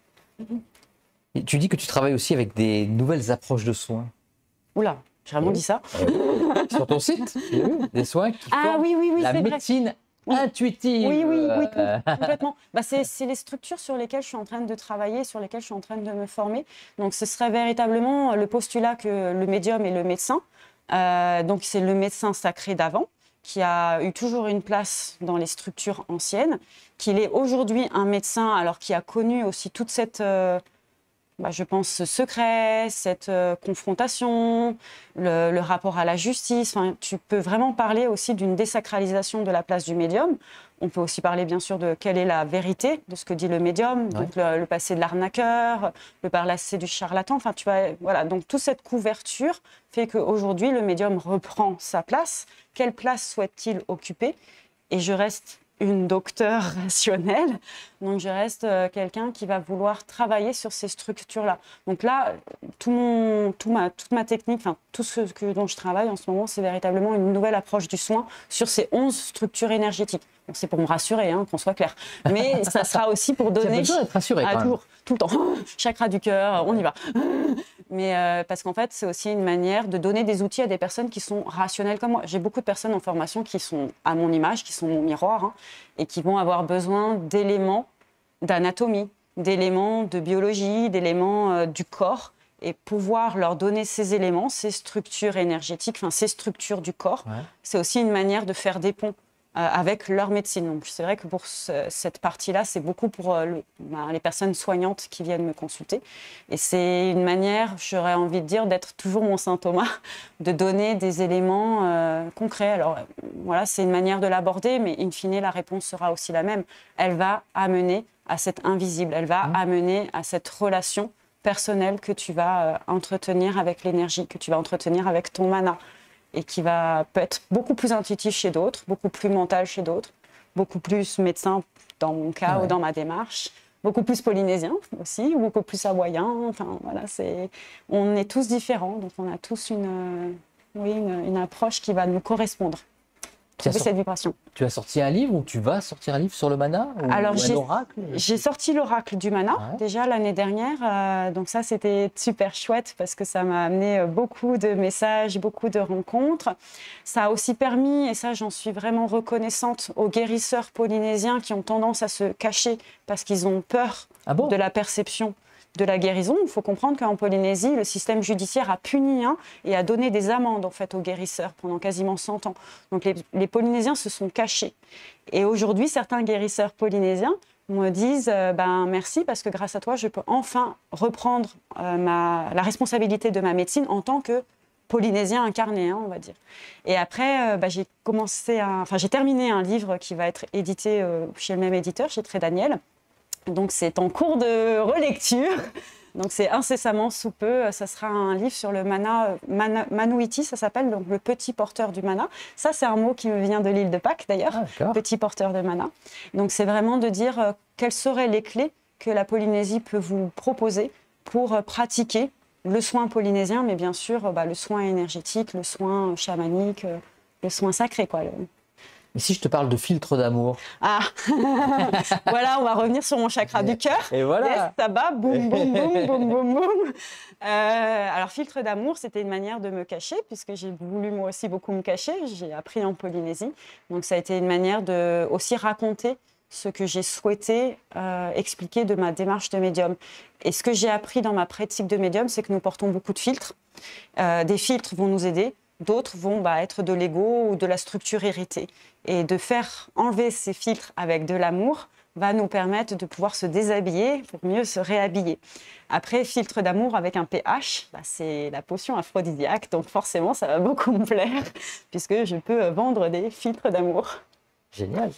Et tu dis que tu travailles aussi avec des nouvelles approches de soins. Oula, j'ai vraiment dit ça. Sur ton site, des soins qui forment la médecine intuitive. Oui, complètement. C'est les structures sur lesquelles je suis en train de travailler, sur lesquelles je suis en train de me former. Donc, ce serait véritablement le postulat que le médium est le médecin. Donc, c'est le médecin sacré d'avant, qui a eu toujours une place dans les structures anciennes, qu'il est aujourd'hui un médecin, alors qui a connu aussi toute cette... je pense, ce secret, cette confrontation, le rapport à la justice. Enfin, tu peux vraiment parler aussi d'une désacralisation de la place du médium. On peut aussi parler, bien sûr, de quelle est la vérité de ce que dit le médium, donc le passé de l'arnaqueur, le passé du charlatan. Enfin, voilà. Donc, toute cette couverture fait qu'aujourd'hui, le médium reprend sa place. Quelle place souhaite-t-il occuper? Et je reste une docteure rationnelle, donc je reste quelqu'un qui va vouloir travailler sur ces structures-là. Donc là, toute ma technique, enfin tout ce dont je travaille en ce moment, c'est véritablement une nouvelle approche du soin sur ces 11 structures énergétiques. Donc c'est pour me rassurer, qu'on soit clair. Mais ça sera aussi pour donner... Tu as besoin d'être rassuré, quand même. Toujours, tout le temps. Chakra du cœur, on y va. Mais parce qu'en fait, c'est aussi une manière de donner des outils à des personnes qui sont rationnelles comme moi. J'ai beaucoup de personnes en formation qui sont à mon image, qui sont mon miroir, et qui vont avoir besoin d'éléments d'anatomie, d'éléments de biologie, d'éléments du corps, et pouvoir leur donner ces éléments, ces structures énergétiques, enfin ces structures du corps. C'est aussi une manière de faire des ponts avec leur médecine. Donc c'est vrai que pour cette partie-là, c'est beaucoup pour les personnes soignantes qui viennent me consulter. Et c'est une manière, j'aurais envie de dire, d'être toujours mon saint Thomas, de donner des éléments concrets. Alors voilà, c'est une manière de l'aborder, mais in fine, la réponse sera aussi la même. Elle va amener à cet invisible, elle va amener à cette relation personnelle que tu vas entretenir avec l'énergie, que tu vas entretenir avec ton mana, et qui peut être beaucoup plus intuitif chez d'autres, beaucoup plus mental chez d'autres, beaucoup plus médecin dans mon cas ou dans ma démarche, beaucoup plus polynésien aussi, beaucoup plus hawaïen. Enfin, voilà, on est tous différents, donc on a tous une approche qui va nous correspondre. Cette vibration. Tu as sorti un livre ou tu vas sortir un livre sur le mana Alors, un oracle? J'ai sorti l'oracle du mana déjà l'année dernière. Donc ça, c'était super chouette parce que ça m'a amené beaucoup de messages, beaucoup de rencontres. Ça a aussi permis, et ça j'en suis vraiment reconnaissante, aux guérisseurs polynésiens qui ont tendance à se cacher parce qu'ils ont peur de la perception de la guérison. Il faut comprendre qu'en Polynésie, le système judiciaire a puni et a donné des amendes en fait, aux guérisseurs pendant quasiment 100 ans. Donc les Polynésiens se sont cachés. Et aujourd'hui, certains guérisseurs polynésiens me disent merci parce que grâce à toi, je peux enfin reprendre la responsabilité de ma médecine en tant que polynésien incarné, on va dire. Et après, j'ai terminé un livre qui va être édité chez le même éditeur, chez Très Daniel. Donc c'est en cours de relecture, donc c'est incessamment sous peu. Ça sera un livre sur le mana, Manuiti, ça s'appelle, donc le petit porteur du mana. Ça c'est un mot qui me vient de l'île de Pâques d'ailleurs, petit porteur de mana. Donc c'est vraiment de dire quelles seraient les clés que la Polynésie peut vous proposer pour pratiquer le soin polynésien, mais bien sûr le soin énergétique, le soin chamanique, le soin sacré, quoi. Mais si je te parle de filtre d'amour? Voilà, on va revenir sur mon chakra du cœur. Et voilà. Yes, ça bat, boum, boum, boum, boum, boum, boum. Alors, filtre d'amour, c'était une manière de me cacher, puisque j'ai voulu moi aussi beaucoup me cacher. J'ai appris en Polynésie. Donc, ça a été une manière de aussi raconter ce que j'ai souhaité expliquer de ma démarche de médium. Et ce que j'ai appris dans ma pratique de médium, c'est que nous portons beaucoup de filtres. Des filtres vont nous aider. D'autres vont être de l'ego ou de la structure héritée. Et de faire enlever ces filtres avec de l'amour va nous permettre de pouvoir se déshabiller pour mieux se réhabiller. Après, filtre d'amour avec un pH, c'est la potion aphrodisiaque, donc forcément ça va beaucoup me plaire puisque je peux vendre des filtres d'amour. Génial.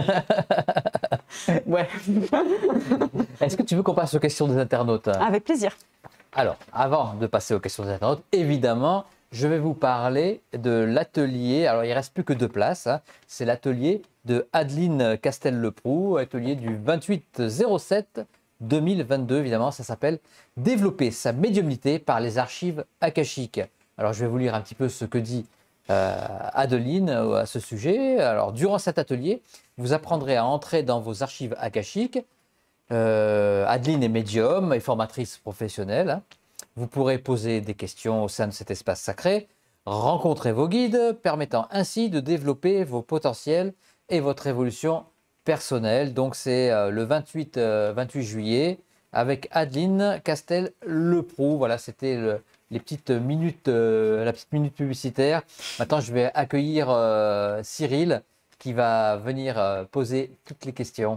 Ouais. Est-ce que tu veux qu'on passe aux questions des internautes? Avec plaisir. Alors, avant de passer aux questions des internautes, évidemment, je vais vous parler de l'atelier. Alors, il ne reste plus que 2 places. Hein. C'est l'atelier de Adeline Castel-Leproux, atelier du 28/07/2022, évidemment. Ça s'appelle « Développer sa médiumnité par les archives akashiques ». Alors, je vais vous lire un petit peu ce que dit Adeline à ce sujet. Alors, durant cet atelier, vous apprendrez à entrer dans vos archives akashiques. Adeline est médium et formatrice professionnelle. Hein. Vous pourrez poser des questions au sein de cet espace sacré, rencontrer vos guides, permettant ainsi de développer vos potentiels et votre évolution personnelle. Donc c'est le 28 juillet avec Adeline Castel-Leproux. Voilà, c'était les petites minutes, la petite minute publicitaire. Maintenant, je vais accueillir Cyril qui va venir poser toutes les questions.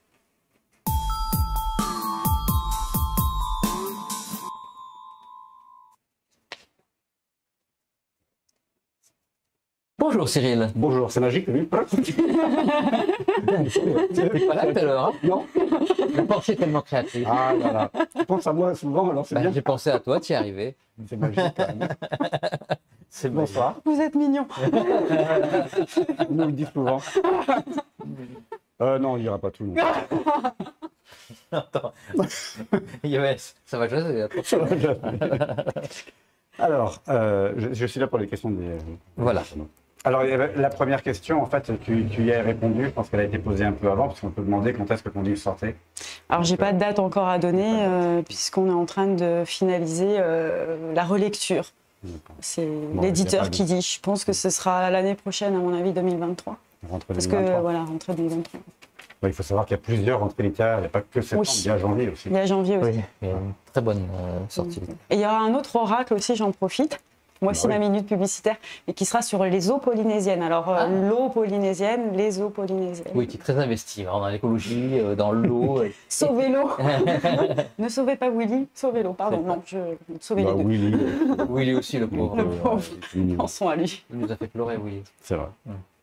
Bonjour Cyril. Bonjour, c'est magique, oui. T'es pas là tout à l'heure, hein? Non. Je pensais tellement créatif. Ah là là. Tu penses à moi souvent, alors c'est bien. J'ai pensé à toi, tu y es arrivé. C'est magique quand même. C'est Bonsoir. Vous êtes mignon. On nous le dit souvent. Non, il n'y aura pas tout le monde. Attends. Ça va choisir. Alors, je suis là pour les questions des... Voilà. Alors, la première question, en fait, tu y as répondu. Je pense qu'elle a été posée un peu avant, parce qu'on peut demander quand est-ce que ton livre sortait. Alors, j'ai pas de date encore à donner, puisqu'on est en train de finaliser la relecture. C'est l'éditeur qui dit. Je pense que ce sera l'année prochaine, à mon avis, 2023. Rentrée Parce 2023. que, voilà, rentrée 2023. Il faut savoir qu'il y a plusieurs rentrées littéraires. Il n'y a pas que septembre, Oui. il y a janvier aussi. Il y a janvier aussi. Oui, il y a une très bonne sortie. Et il y aura un autre oracle aussi, j'en profite. Moi aussi, oui. ma minute publicitaire, mais qui sera sur les eaux polynésiennes. Alors, l'eau polynésienne, les eaux polynésiennes. Oui, qui est très investi dans l'écologie, dans l'eau. Sauvez l'eau. Ne sauvez pas Willy, sauvez l'eau. Pardon, non, sauvez les deux. Willy. Willy aussi, le pauvre. Le pauvre. c'est mignon. Pensons à lui. Il nous a fait pleurer, Willy. C'est vrai.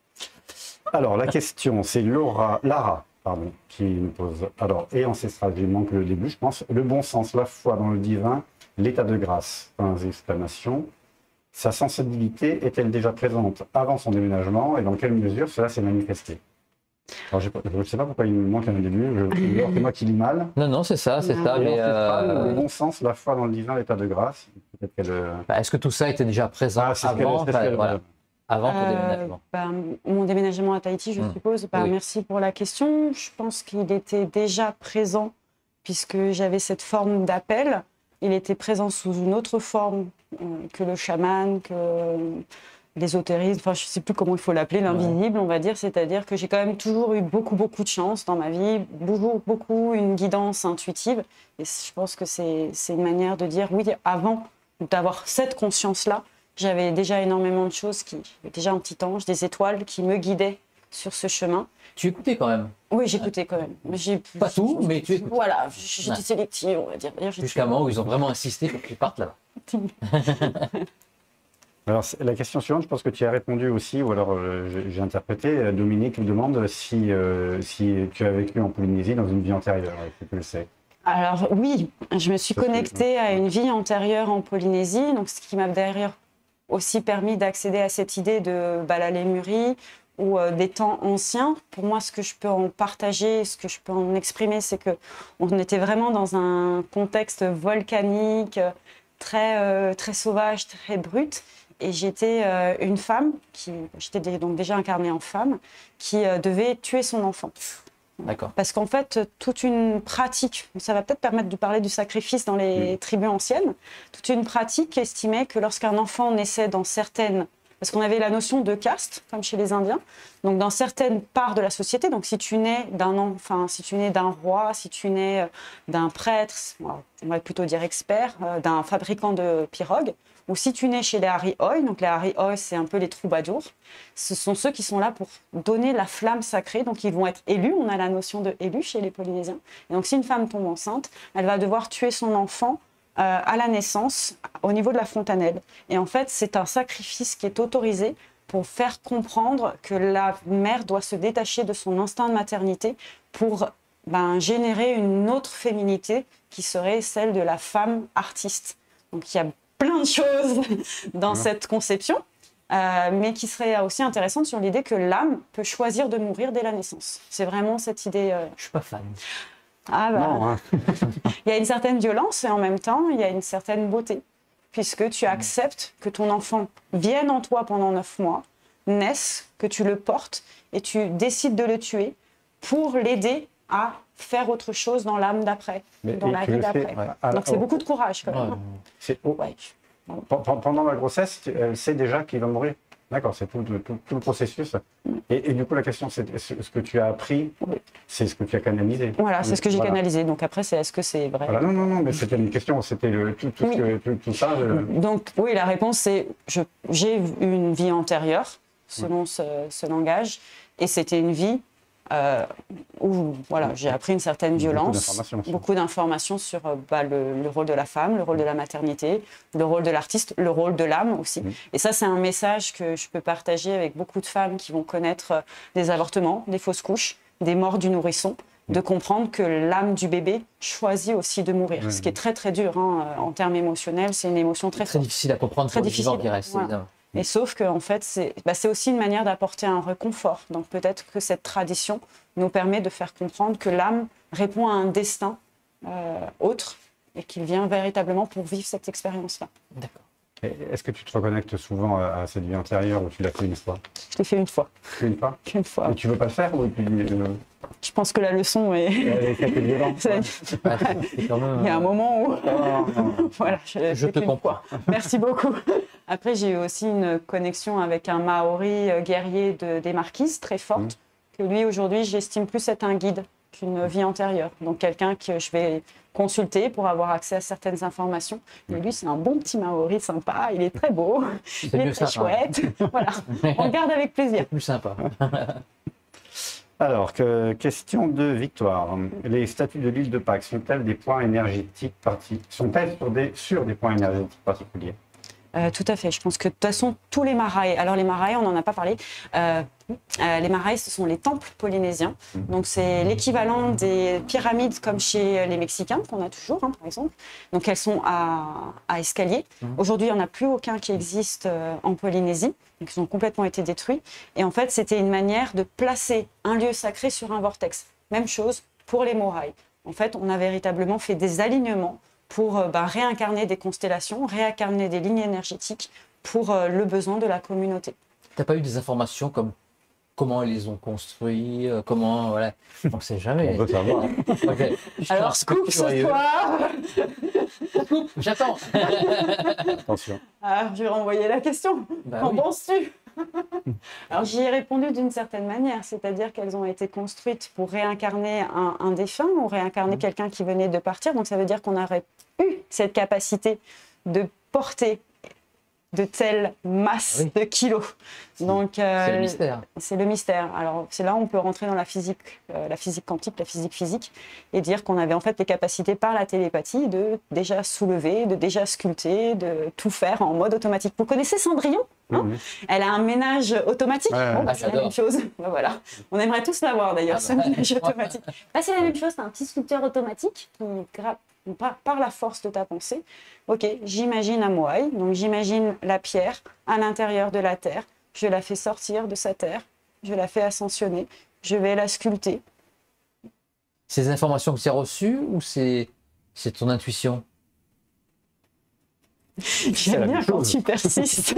Alors, la question, c'est Lara, qui nous pose. Alors, et ancestral, il manque le début, je pense. Le bon sens, la foi dans le divin, l'état de grâce, point d'exclamation. Sa sensibilité est-elle déjà présente avant son déménagement et dans quelle mesure cela s'est manifesté? Alors, je ne sais pas pourquoi il me manque un début, c'est moi qui lis mal. Non, c'est ça, c'est ça. Et Mais ancestral, le bon sens, la foi dans le divin, l'état de grâce. Peut-être qu'elle... est-ce que tout ça était déjà présent Ah, c'est ce qu'elle- avant, c'est ce qu'elle- voilà, avant ton déménagement? Mon déménagement à Tahiti, je suppose. Oui. Merci pour la question. Je pense qu'il était déjà présent puisque j'avais cette forme d'appel. Il était présent sous une autre forme que le chaman, que l'ésotérisme. Enfin, je ne sais plus comment il faut l'appeler, l'invisible, on va dire. C'est-à-dire que j'ai quand même toujours eu beaucoup de chance dans ma vie, beaucoup une guidance intuitive. Et je pense que c'est une manière de dire oui, avant d'avoir cette conscience-là, j'avais déjà énormément de choses, j'avais déjà un petit ange, des étoiles qui me guidaient sur ce chemin. Tu écoutais quand même? Oui, j'écoutais quand même. Pas tout, mais tu écoutes. Voilà, j'étais sélective, on va dire. Jusqu'à un moment où ils ont vraiment insisté pour que tu partes là-bas. Alors, la question suivante, je pense que tu y as répondu aussi, ou alors j'ai interprété. Dominique nous demande si tu as vécu en Polynésie dans une vie antérieure, est-ce que tu le sais? Alors oui, je me suis connectée à une vie antérieure en Polynésie, donc ce qui m'a d'ailleurs aussi permis d'accéder à cette idée de Balalémuri ou des temps anciens. Pour moi, ce que je peux en partager, ce que je peux en exprimer, c'est qu'on était vraiment dans un contexte volcanique, très sauvage, très brut. Et j'étais une femme, j'étais donc déjà incarnée en femme, qui devait tuer son enfant. D'accord. Parce qu'en fait, toute une pratique, ça va peut-être permettre de parler du sacrifice dans les tribus anciennes, toute une pratique estimait que lorsqu'un enfant naissait dans certaines parce qu'on avait la notion de caste, comme chez les Indiens. Donc, dans certaines parts de la société, donc si tu nais si tu nais d'un roi, si tu nais d'un prêtre, on va plutôt dire expert, d'un fabricant de pirogues, ou si tu nais chez les Harihoi, donc les Harihoi, c'est un peu les troubadours, ce sont ceux qui sont là pour donner la flamme sacrée, donc ils vont être élus, on a la notion de élu chez les Polynésiens. Et donc si une femme tombe enceinte, elle va devoir tuer son enfant à la naissance, au niveau de la fontanelle. Et en fait, c'est un sacrifice qui est autorisé pour faire comprendre que la mère doit se détacher de son instinct de maternité pour générer une autre féminité qui serait celle de la femme artiste. Donc il y a plein de choses dans cette conception, mais qui serait aussi intéressante sur l'idée que l'âme peut choisir de mourir dès la naissance. C'est vraiment cette idée... Je suis pas fan. Non, hein. Il y a une certaine violence et en même temps, il y a une certaine beauté, puisque tu acceptes que ton enfant vienne en toi pendant 9 mois, naisse, que tu le portes et tu décides de le tuer pour l'aider à faire autre chose dans l'âme d'après, dans la vie d'après. Donc c'est beaucoup de courage quand même. Pendant la grossesse, elle sait déjà qu'il va mourir. D'accord, c'est tout le processus. Et du coup, la question, c'est ce que tu as appris, c'est ce que tu as canalisé. Voilà, c'est ce que j'ai canalisé. Donc après, c'est est-ce que c'est vrai? Voilà, non, mais c'était une question, c'était tout ça. Donc oui, la réponse, c'est j'ai eu une vie antérieure, selon ce langage, et c'était une vie où j'ai appris une certaine violence, beaucoup d'informations sur le rôle de la femme, le rôle de la maternité, le rôle de l'artiste, le rôle de l'âme aussi. Et ça, c'est un message que je peux partager avec beaucoup de femmes qui vont connaître des avortements, des fausses couches, des morts du nourrisson, de comprendre que l'âme du bébé choisit aussi de mourir, ce qui est très très dur en termes émotionnels, c'est une émotion très forte. Difficile à comprendre pour les vivants qui restent, évidemment. Et sauf que en fait, c'est aussi une manière d'apporter un réconfort. Donc peut-être que cette tradition nous permet de faire comprendre que l'âme répond à un destin autre et qu'il vient véritablement pour vivre cette expérience-là. D'accord. Est-ce que tu te reconnectes souvent à cette vie antérieure ou tu l'as fait une fois? Je l'ai fait une fois. Une fois? Qu'une fois. Et tu veux pas le faire ou Je pense que la leçon est... Il y a un moment où... voilà, je te comprends. Merci beaucoup. Après, j'ai eu aussi une connexion avec un Maori guerrier des Marquises, très forte, que lui, aujourd'hui, j'estime plus être un guide qu'une vie antérieure. Donc, quelqu'un que je vais consulter pour avoir accès à certaines informations. Et lui, c'est un bon petit Maori sympa, il est très beau, il est très chouette. Voilà, on le garde avec plaisir. C'est plus sympa. Alors, question de Victoire. Les statues de l'île de Pâques sont-elles des points énergétiques sont-elles sur des points énergétiques particuliers? Tout à fait. Je pense que de toute façon, tous les maraïs, alors les maraïs, on n'en a pas parlé, les maraïs, ce sont les temples polynésiens. Donc, c'est l'équivalent des pyramides comme chez les Mexicains, qu'on a toujours, par exemple. Donc, elles sont à escalier. Aujourd'hui, il n'y en a plus aucun qui existe en Polynésie. Donc, ils ont complètement été détruits. Et en fait, c'était une manière de placer un lieu sacré sur un vortex. Même chose pour les moraïs. En fait, on a véritablement fait des alignements pour réincarner des constellations, réincarner des lignes énergétiques pour le besoin de la communauté. Tu n'as pas eu des informations comme comment ils les ont construits, comment, voilà, on ne sait jamais. On veut savoir. Okay. Alors, scoop ce soir. Scoop, j'attends. Attention. Alors, je vais renvoyer la question. Qu'en penses-tu? Alors, j'y ai répondu d'une certaine manière, c'est-à-dire qu'elles ont été construites pour réincarner un défunt ou réincarner quelqu'un qui venait de partir. Donc, ça veut dire qu'on aurait eu cette capacité de porter de telles masses de kilos. Donc, c'est le mystère. C'est le mystère. Alors, c'est là où on peut rentrer dans la physique quantique, la physique physique, et dire qu'on avait en fait les capacités par la télépathie de déjà soulever, de déjà sculpter, de tout faire en mode automatique. Vous connaissez Cendrillon? Elle a un ménage automatique. C'est la même chose. Voilà. On aimerait tous l'avoir d'ailleurs, ce ménage automatique. C'est la même chose, c'est un petit sculpteur automatique qui grappe par la force de ta pensée. Ok, j'imagine un moai, donc j'imagine la pierre à l'intérieur de la terre, je la fais sortir de sa terre, je la fais ascensionner, je vais la sculpter. Ces informations que tu as reçues ou c'est ton intuition? J'aime bien quand tu persistes.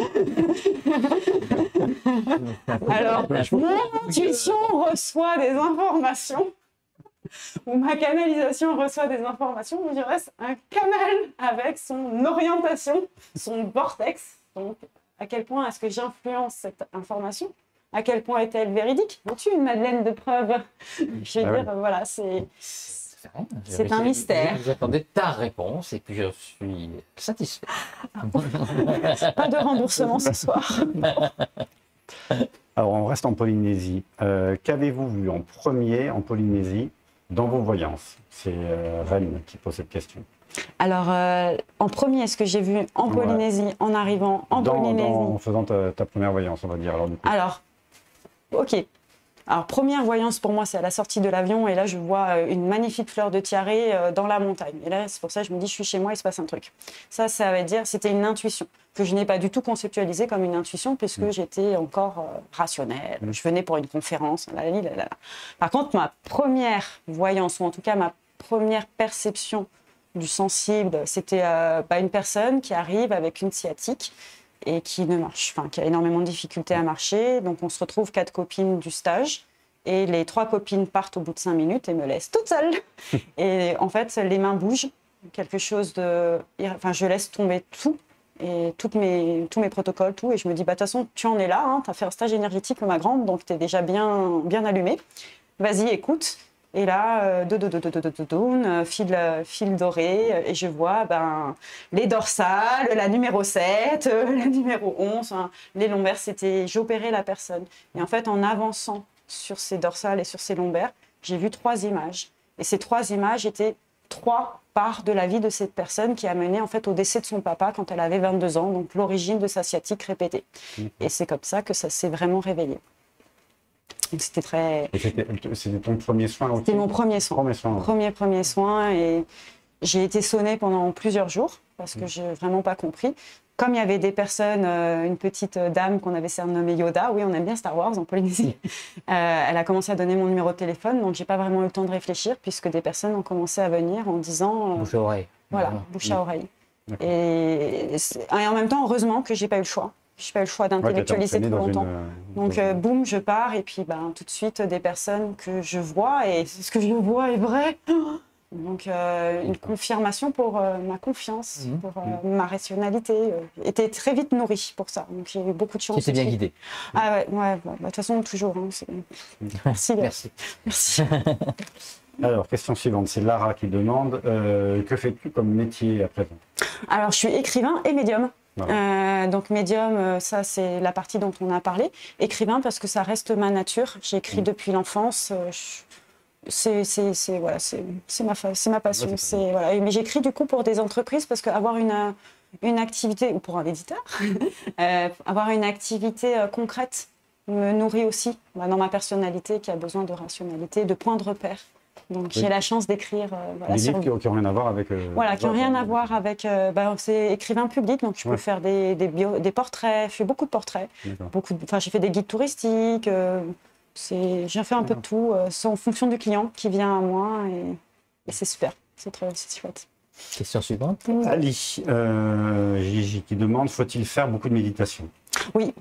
Alors, mon intuition reçoit des informations, ou ma canalisation reçoit des informations, mais je reste un canal avec son orientation, son vortex, donc À quel point est-ce que j'influence cette information? À quel point est-elle véridique? As-tu une Madeleine de preuve? Je veux dire, voilà, c'est un mystère. J'attendais ta réponse et puis je suis satisfait. Pas de remboursement ce soir. Alors, on reste en Polynésie. Qu'avez-vous vu en premier en Polynésie dans vos voyances? C'est Rennes qui pose cette question. Alors, en premier, ce que j'ai vu en Polynésie, en arrivant en Polynésie. En faisant ta première voyance, on va dire. Alors, ok. Alors, première voyance pour moi, c'est à la sortie de l'avion. Et là, je vois une magnifique fleur de tiaré dans la montagne. Et là, c'est pour ça que je me dis, je suis chez moi, il se passe un truc. Ça veut dire, c'était une intuition que je n'ai pas du tout conceptualisée comme une intuition puisque j'étais encore rationnelle. Je venais pour une conférence. Par contre, ma première voyance, ou en tout cas ma première perception du sensible, c'était une personne qui arrive avec une sciatique et qui ne marche, qui a énormément de difficultés à marcher. Donc on se retrouve 4 copines du stage et les 3 copines partent au bout de 5 minutes et me laissent toute seule. Et en fait, les mains bougent, quelque chose de... Enfin, je laisse tomber tout et tous mes protocoles, tout. Et je me dis, de toute façon, tu en es là, hein, tu as fait un stage énergétique, ma grande, donc tu es déjà bien allumée. Vas-y, écoute. Et là, fil doré, et je vois les dorsales, la numéro 7, la numéro 11, les lombaires, j'opérais la personne. Et en fait, en avançant sur ces dorsales et sur ces lombaires, j'ai vu 3 images. Et ces 3 images étaient 3 parts de la vie de cette personne qui a mené en fait au décès de son papa quand elle avait 22 ans, donc l'origine de sa sciatique répétée. Et c'est comme ça que ça s'est vraiment réveillé. C'était très... C'était ton premier soin? C'était mon premier soin. Premier soin. Et j'ai été sonnée pendant plusieurs jours parce que je n'ai vraiment pas compris. Comme il y avait des personnes, une petite dame qu'on avait surnommée Yoda, oui, on aime bien Star Wars en Polynésie, elle a commencé à donner mon numéro de téléphone, donc je n'ai pas vraiment eu le temps de réfléchir puisque des personnes ont commencé à venir en disant... bouche à oreille. Voilà, bouche à oreille. Et en même temps, heureusement que je n'ai pas eu le choix. Je n'ai pas eu le choix d'intellectualiser trop longtemps. Donc, boum, je pars et puis tout de suite, des personnes que je vois et ce que je vois est vrai. Donc, une confirmation pour ma confiance, pour ma rationalité. Était très vite nourrie pour ça. Donc, j'ai eu beaucoup de chance. Tu étais bien guidée. Ah ouais, de toute façon, toujours. Merci. Merci. Alors, question suivante, c'est Lara qui demande que fais-tu comme métier à présent? Alors, je suis écrivain et médium. Donc médium, ça c'est la partie dont on a parlé. Écrivain parce que ça reste ma nature. J'écris depuis l'enfance. C'est ma passion. Voilà. Mais j'écris du coup pour des entreprises parce qu'avoir une activité, ou pour un éditeur, avoir une activité concrète me nourrit aussi dans ma personnalité qui a besoin de rationalité, de points de repère. Donc j'ai la chance d'écrire... des livres qui n'ont rien à voir avec... qui n'ont rien à voir avec... c'est écrivain public, donc je peux faire des portraits, je fais beaucoup de portraits. J'ai fait des guides touristiques, j'ai fait un peu de tout, en fonction du client qui vient à moi, et c'est super, c'est chouette. Question suivante. Ali, Gigi qui demande, faut-il faire beaucoup de méditation? Oui.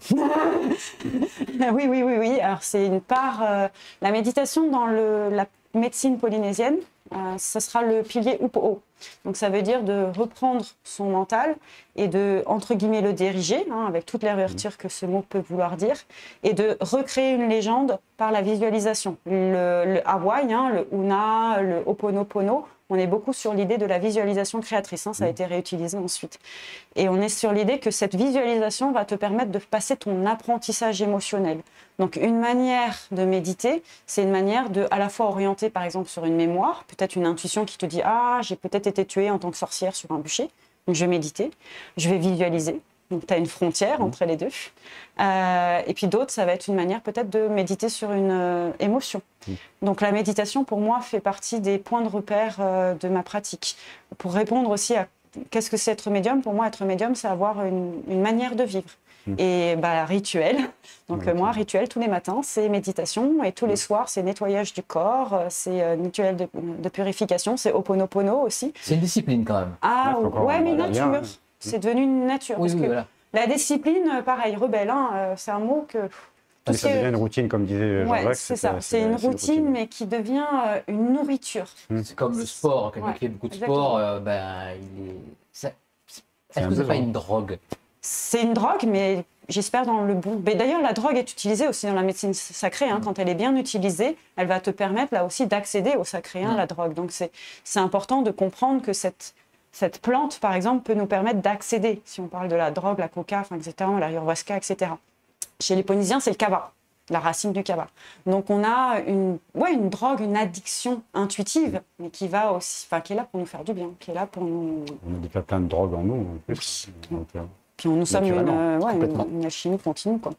Oui. Alors c'est une part... la méditation dans la médecine polynésienne, ce sera le pilier Upo'o. Donc ça veut dire de reprendre son mental et de, entre guillemets, le diriger, avec toutes les ouvertures que ce mot peut vouloir dire, et de recréer une légende par la visualisation. Le Hawaï, le Una, le Ho'oponopono, on est beaucoup sur l'idée de la visualisation créatrice, ça a été réutilisé ensuite. Et on est sur l'idée que cette visualisation va te permettre de passer ton apprentissage émotionnel. Donc une manière de méditer, c'est une manière de à la fois orienter par exemple sur une mémoire, peut-être une intuition qui te dit « Ah, j'ai peut-être été tuée en tant que sorcière sur un bûcher ». Donc je vais méditer, je vais visualiser. Donc tu as une frontière entre les deux. Et puis d'autres, ça va être une manière peut-être de méditer sur une émotion. Donc la méditation, pour moi, fait partie des points de repère de ma pratique. Pour répondre aussi à qu'est-ce que c'est être médium, pour moi, être médium, c'est avoir une manière de vivre. Et rituel. Donc moi, rituel tous les matins, c'est méditation. Et tous les soirs, c'est nettoyage du corps, c'est rituel de purification, c'est Ho'oponopono aussi. C'est une discipline quand même. Ah ouais, mais nature. C'est devenu une nature. Oui, voilà. La discipline, pareil, rebelle, c'est un mot que... Ça devient une routine, comme disait Jean-Jacques. C'est ça, c'est une routine, mais qui devient une nourriture. C'est comme le sport, quelqu'un qui fait beaucoup de sport, est-ce que c'est pas une drogue? C'est une drogue, mais j'espère dans le bon. Mais d'ailleurs, la drogue est utilisée aussi dans la médecine sacrée. Hein. Quand elle est bien utilisée, elle va te permettre là aussi d'accéder au sacré, hein, la drogue. Donc c'est important de comprendre que cette plante, par exemple, peut nous permettre d'accéder. Si on parle de la drogue, la coca, enfin, etc., la ayahuasca, etc. Chez les Polynésiens, c'est le kava, la racine du kava. Donc on a une drogue, une addiction intuitive, mais qui va aussi, enfin, qui est là pour nous faire du bien, qui est là pour nous. On a déjà plein de drogues en nous, en plus. Donc, Puis nous sommes une alchimie continue, quoi.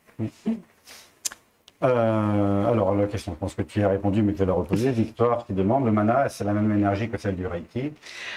Alors, la question, je pense que tu y as répondu, mais tu vas la reposer. Victoire qui demande, le mana, c'est la même énergie que celle du Reiki?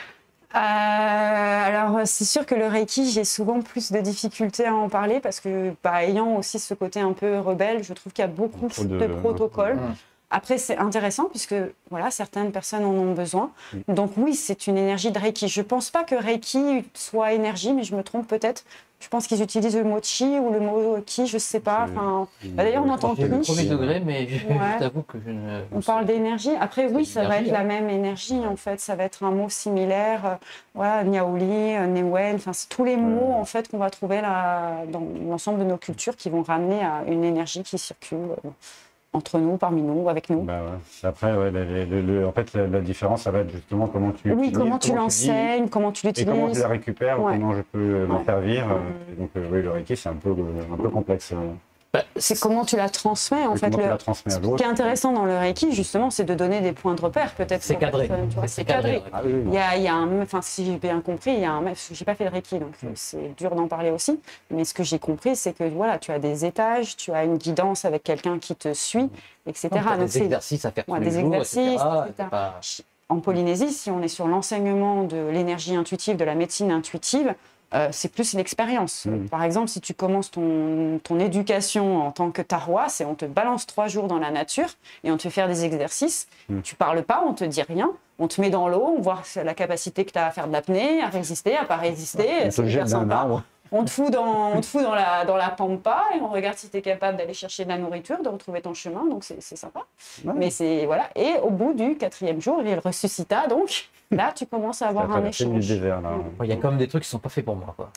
Alors, c'est sûr que le Reiki, j'ai souvent plus de difficultés à en parler parce que, ayant aussi ce côté un peu rebelle, je trouve qu'il y a beaucoup de protocoles. Après, c'est intéressant puisque voilà, certaines personnes en ont besoin. Donc oui, c'est une énergie de Reiki. Je ne pense pas que Reiki soit énergie, mais je me trompe peut-être. Je pense qu'ils utilisent le mot chi ou le mot ki, je ne sais pas. Enfin, d'ailleurs, on entend plus. Le premier degré, mais je t'avoue que je ne... On parle d'énergie. Après, oui, ça va être la même énergie, en fait. Ça va être un mot similaire. Voilà, Niaouli, Newen, enfin, c'est tous les mots, en fait, qu'on va trouver là, dans l'ensemble de nos cultures qui vont ramener à une énergie qui circule entre nous, parmi nous, avec nous. Bah ouais. Après, en fait, la différence, ça va être justement comment tu l'utilises. Oui, comment tu l'enseignes, comment tu l'utilises. Et comment tu la récupères, ou comment je peux m'en servir. Donc, oui, le Reiki, c'est un peu complexe. C'est comment tu la transmets, en fait. Ce qui est intéressant dans le Reiki, justement, c'est de donner des points de repère, peut-être. C'est cadré. C'est cadré. Il y a enfin, si j'ai bien compris, il y a j'ai pas fait le Reiki, donc c'est dur d'en parler aussi. Mais ce que j'ai compris, c'est que voilà, tu as des étages, tu as une guidance avec quelqu'un qui te suit, etc. Donc, des exercices à faire tous les jours, exercices, etc. En Polynésie, si on est sur l'enseignement de l'énergie intuitive, de la médecine intuitive, c'est plus l'expérience. Par exemple, si tu commences ton éducation en tant que tarois, c'est on te balance 3 jours dans la nature et on te fait faire des exercices. Tu parles pas, on te dit rien. On te met dans l'eau, on voit la capacité que tu as à faire de l'apnée, à résister, à pas résister. C'est hyper sympa. On te fout dans la pampa et on regarde si tu es capable d'aller chercher de la nourriture, de retrouver ton chemin. Donc c'est sympa. Mais c'est voilà. Et au bout du 4e jour, il ressuscita. Donc là, tu commences à avoir un échange. Il y a quand même des trucs qui sont pas faits pour moi, quoi.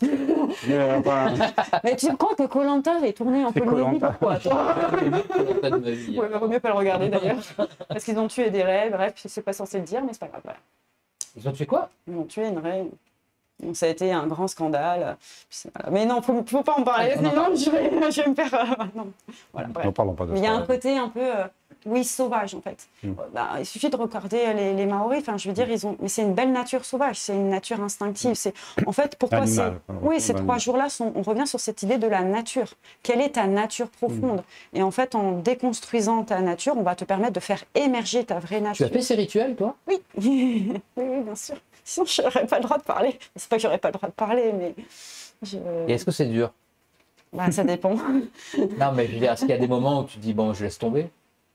Mais tu crois que Koh-Lanta est tourné en Polynésie? Pourquoi toi? Ouais, vaut mieux pas le regarder d'ailleurs, parce qu'ils ont tué des raies. Bref, je sais pas censé le dire, mais c'est pas grave. Voilà. Ils ont tué quoi? Ils ont tué une raie. Donc, ça a été un grand scandale. Voilà. Mais non, faut pas en parler, sinon je vais me faire... non. Voilà, ne parlons pas de ça. Il y a un côté un peu, sauvage en fait. Il suffit de regarder les Maoris, enfin, je veux dire, mais c'est une belle nature sauvage, c'est une nature instinctive. En fait, pourquoi ces 3 jours-là, on revient sur cette idée de la nature. Quelle est ta nature profonde? Et en fait, en déconstruisant ta nature, on va te permettre de faire émerger ta vraie nature. Tu as fait ces rituels, toi? Oui. oui, bien sûr. Sinon, je n'aurais pas le droit de parler. C'est pas que j'aurais pas le droit de parler, mais... Et est-ce que c'est dur? Ça dépend. Non, mais je veux dire, est-ce qu'il y a des moments où tu dis, bon, je laisse tomber?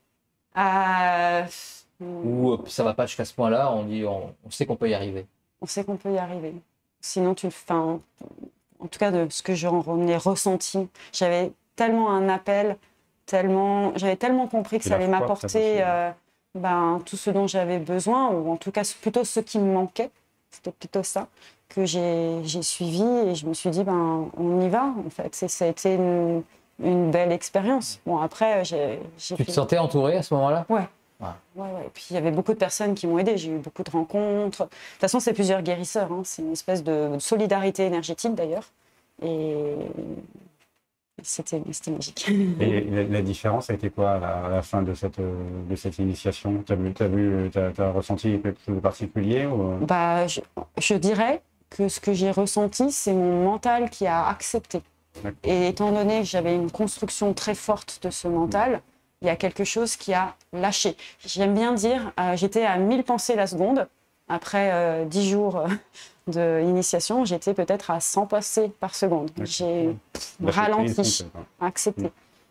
Ou ça va pas jusqu'à ce point-là, on sait qu'on peut y arriver? On sait qu'on peut y arriver. Sinon, tu le fais... En tout cas, de ce que j'en ai ressenti, j'avais tellement un appel, j'avais tellement compris que ça allait m'apporter tout ce dont j'avais besoin, ou en tout cas plutôt ce qui me manquait. C'était plutôt ça que j'ai suivi et je me suis dit, on y va, en fait. Ça a été une belle expérience. Bon, après, Tu te sentais entourée à ce moment-là? Ouais. Et puis, il y avait beaucoup de personnes qui m'ont aidée. J'ai eu beaucoup de rencontres. De toute façon, c'est plusieurs guérisseurs. Hein. C'est une espèce de solidarité énergétique, d'ailleurs. Et c'était magique. Et la différence a été quoi à la fin de cette initiation? T'as ressenti quelque chose de particulier ou... Je dirais que ce que j'ai ressenti, c'est mon mental qui a accepté. Et étant donné que j'avais une construction très forte de ce mental, il y a quelque chose qui a lâché. J'aime bien dire, j'étais à 1000 pensées la seconde. Après 10 jours d'initiation, j'étais peut-être à 100 pensées par seconde. J'ai ralenti, accepté.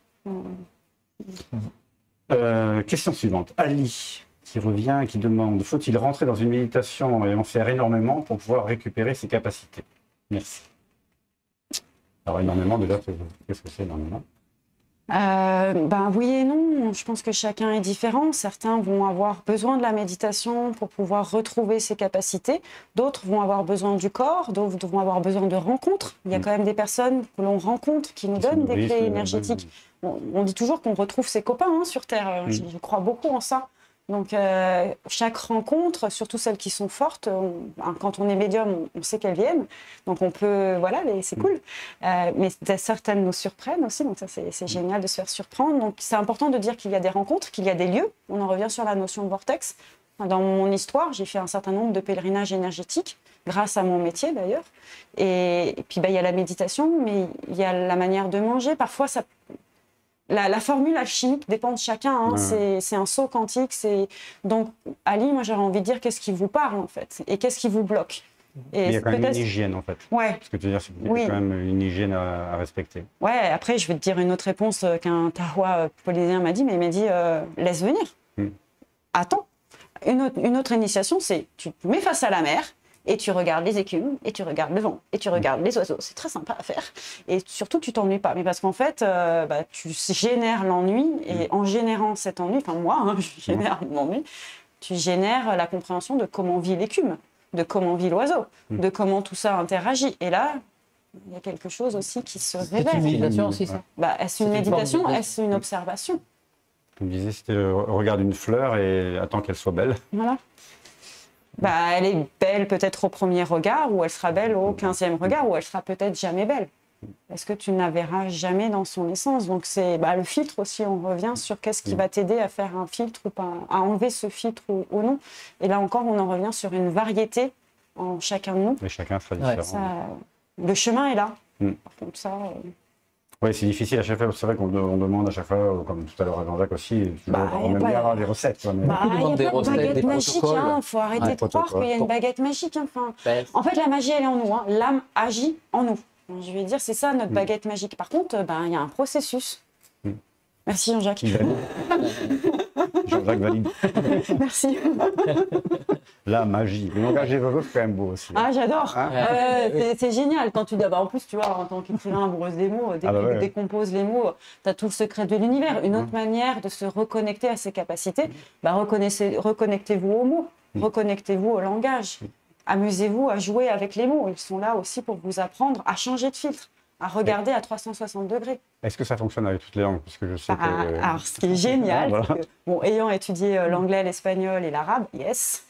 Question suivante. Ali qui revient et qui demande, faut-il rentrer dans une méditation et en faire énormément pour pouvoir récupérer ses capacités? Merci. Alors énormément, déjà, qu'est-ce que c'est énormément? Ben oui et non, je pense que chacun est différent. Certains vont avoir besoin de la méditation pour pouvoir retrouver ses capacités. D'autres vont avoir besoin du corps, d'autres vont avoir besoin de rencontres. Il y a quand même des personnes que l'on rencontre qui nous donnent des clés énergétiques. On dit toujours qu'on retrouve ses copains sur Terre. Je crois beaucoup en ça. Donc, chaque rencontre, surtout celles qui sont fortes, quand on est médium, on sait qu'elles viennent. Donc, on peut, voilà, c'est cool. Mais certaines nous surprennent aussi. Donc, ça, c'est génial de se faire surprendre. Donc, c'est important de dire qu'il y a des rencontres, qu'il y a des lieux. On en revient sur la notion de vortex. Dans mon histoire, j'ai fait un certain nombre de pèlerinages énergétiques, grâce à mon métier d'ailleurs. Et puis, il y a la méditation, mais il y a la manière de manger. Parfois, ça... La formule alchimique dépend de chacun, c'est un saut quantique. Donc, Ali, moi j'aurais envie de dire qu'est-ce qui vous parle en fait et qu'est-ce qui vous bloque. Et il y a quand même une hygiène en fait. Ouais. Ce que tu veux dire, c'est qu'il y a quand même une hygiène à respecter. Ouais, après je vais te dire une autre réponse qu'un Tahoua polynésien m'a dit, mais il m'a dit laisse venir. Attends. Une autre initiation, c'est tu te mets face à la mer. Et tu regardes les écumes, et tu regardes le vent, et tu regardes les oiseaux. C'est très sympa à faire. Et surtout, tu t'ennuies pas. Mais parce qu'en fait, tu génères l'ennui. Et en générant cet ennui, enfin moi, je génère l'ennui, tu génères la compréhension de comment vit l'écume, de comment vit l'oiseau, de comment tout ça interagit. Et là, il y a quelque chose aussi qui se révèle. C'est une méditation aussi, ça? Est-ce une méditation? Est-ce une observation? Tu me disais, c'était regarde une fleur et attends qu'elle soit belle. Voilà. Elle est belle peut-être au premier regard, ou elle sera belle au 15e regard, ou elle sera peut-être jamais belle. Parce que tu ne la verras jamais dans son essence. Donc c'est le filtre aussi, on revient sur qu'est-ce qui va t'aider à faire un filtre ou pas, à enlever ce filtre ou non. Et là encore, on en revient sur une variété en chacun de nous. Et chacun sera différent. Le chemin est là. Par contre, ça... Oui, c'est difficile à chaque fois. C'est vrai qu'on demande à chaque fois, comme tout à l'heure à Jean-Jacques aussi, on aime bien avoir des recettes. Il n'y a pas de baguette magique. Il faut arrêter de croire qu'il y a une baguette magique. En fait, la magie, elle est en nous. L'âme agit en nous. Je vais dire, c'est ça notre baguette magique. Par contre, il y a un processus. Merci Jean-Jacques. Jean-Jacques valide. Merci. La magie. Le langage évoque quand même beau aussi. Ah, j'adore. C'est génial. Quand tu dis, en plus, tu vois, en tant qu'écrivain amoureuse des mots, dès que tu décomposes les mots, tu as tout le secret de l'univers. Une autre manière de se reconnecter à ses capacités, reconnectez-vous aux mots, reconnectez-vous au langage. Amusez-vous à jouer avec les mots. Ils sont là aussi pour vous apprendre à changer de filtre, à regarder à 360 degrés. Est-ce que ça fonctionne avec toutes les langues? Parce que je sais que... Alors, ce qui est génial, c'est que, ayant étudié l'anglais, l'espagnol et l'arabe, yes,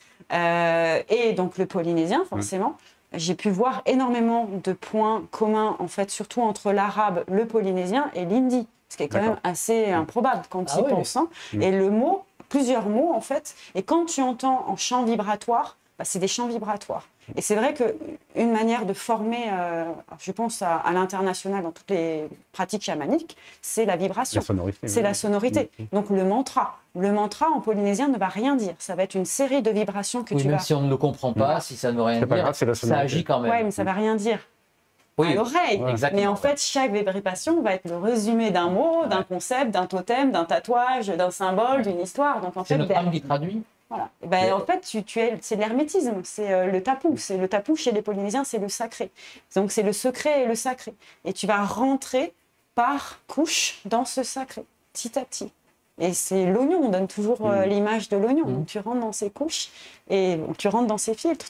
et donc le polynésien, forcément, j'ai pu voir énormément de points communs, en fait, surtout entre l'arabe, le polynésien et l'hindi, ce qui est quand même assez improbable quand tu y penses. Et le mot, plusieurs mots, en fait, et quand tu entends en chant vibratoire, c'est des chants vibratoires. Et c'est vrai qu'une manière de former, je pense à l'international dans toutes les pratiques chamaniques, c'est la vibration. La sonorité. C'est la sonorité. Donc le mantra. Le mantra en polynésien ne va rien dire. Ça va être une série de vibrations que tu vas... Même si on ne le comprend pas, si ça ne veut rien dire, grave, ça agit quand même. Oui, mais ça ne va rien dire. À l'oreille. Mais en fait, chaque vibration va être le résumé d'un mot, d'un concept, d'un totem, d'un tatouage, d'un symbole, d'une histoire. Donc en fait, c'est notre âme qui traduit. Voilà. En fait, c'est de l'hermétisme, c'est le tapu. C'est le tapu chez les Polynésiens, c'est le sacré. Donc c'est le secret et le sacré. Et tu vas rentrer par couche dans ce sacré, petit à petit. Et c'est l'oignon, on donne toujours l'image de l'oignon. Donc tu rentres dans ces couches et tu rentres dans ces filtres,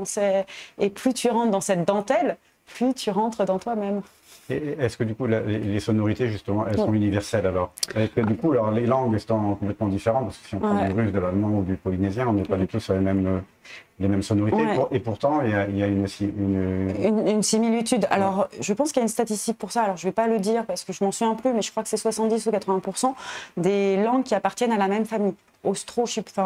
et plus tu rentres dans cette dentelle, plus tu rentres dans toi-même. Est-ce que du coup, les sonorités, justement, elles sont universelles alors? Et que, du coup, les langues étant complètement différentes, parce que si on prend du russe, de l'allemand ou du polynésien, on n'est pas du tout sur les mêmes sonorités. Et pourtant, il y a une similitude. Alors, je pense qu'il y a une statistique pour ça. Alors, je ne vais pas le dire parce que je m'en souviens plus, mais je crois que c'est 70 ou 80% des langues qui appartiennent à la même famille. Austro,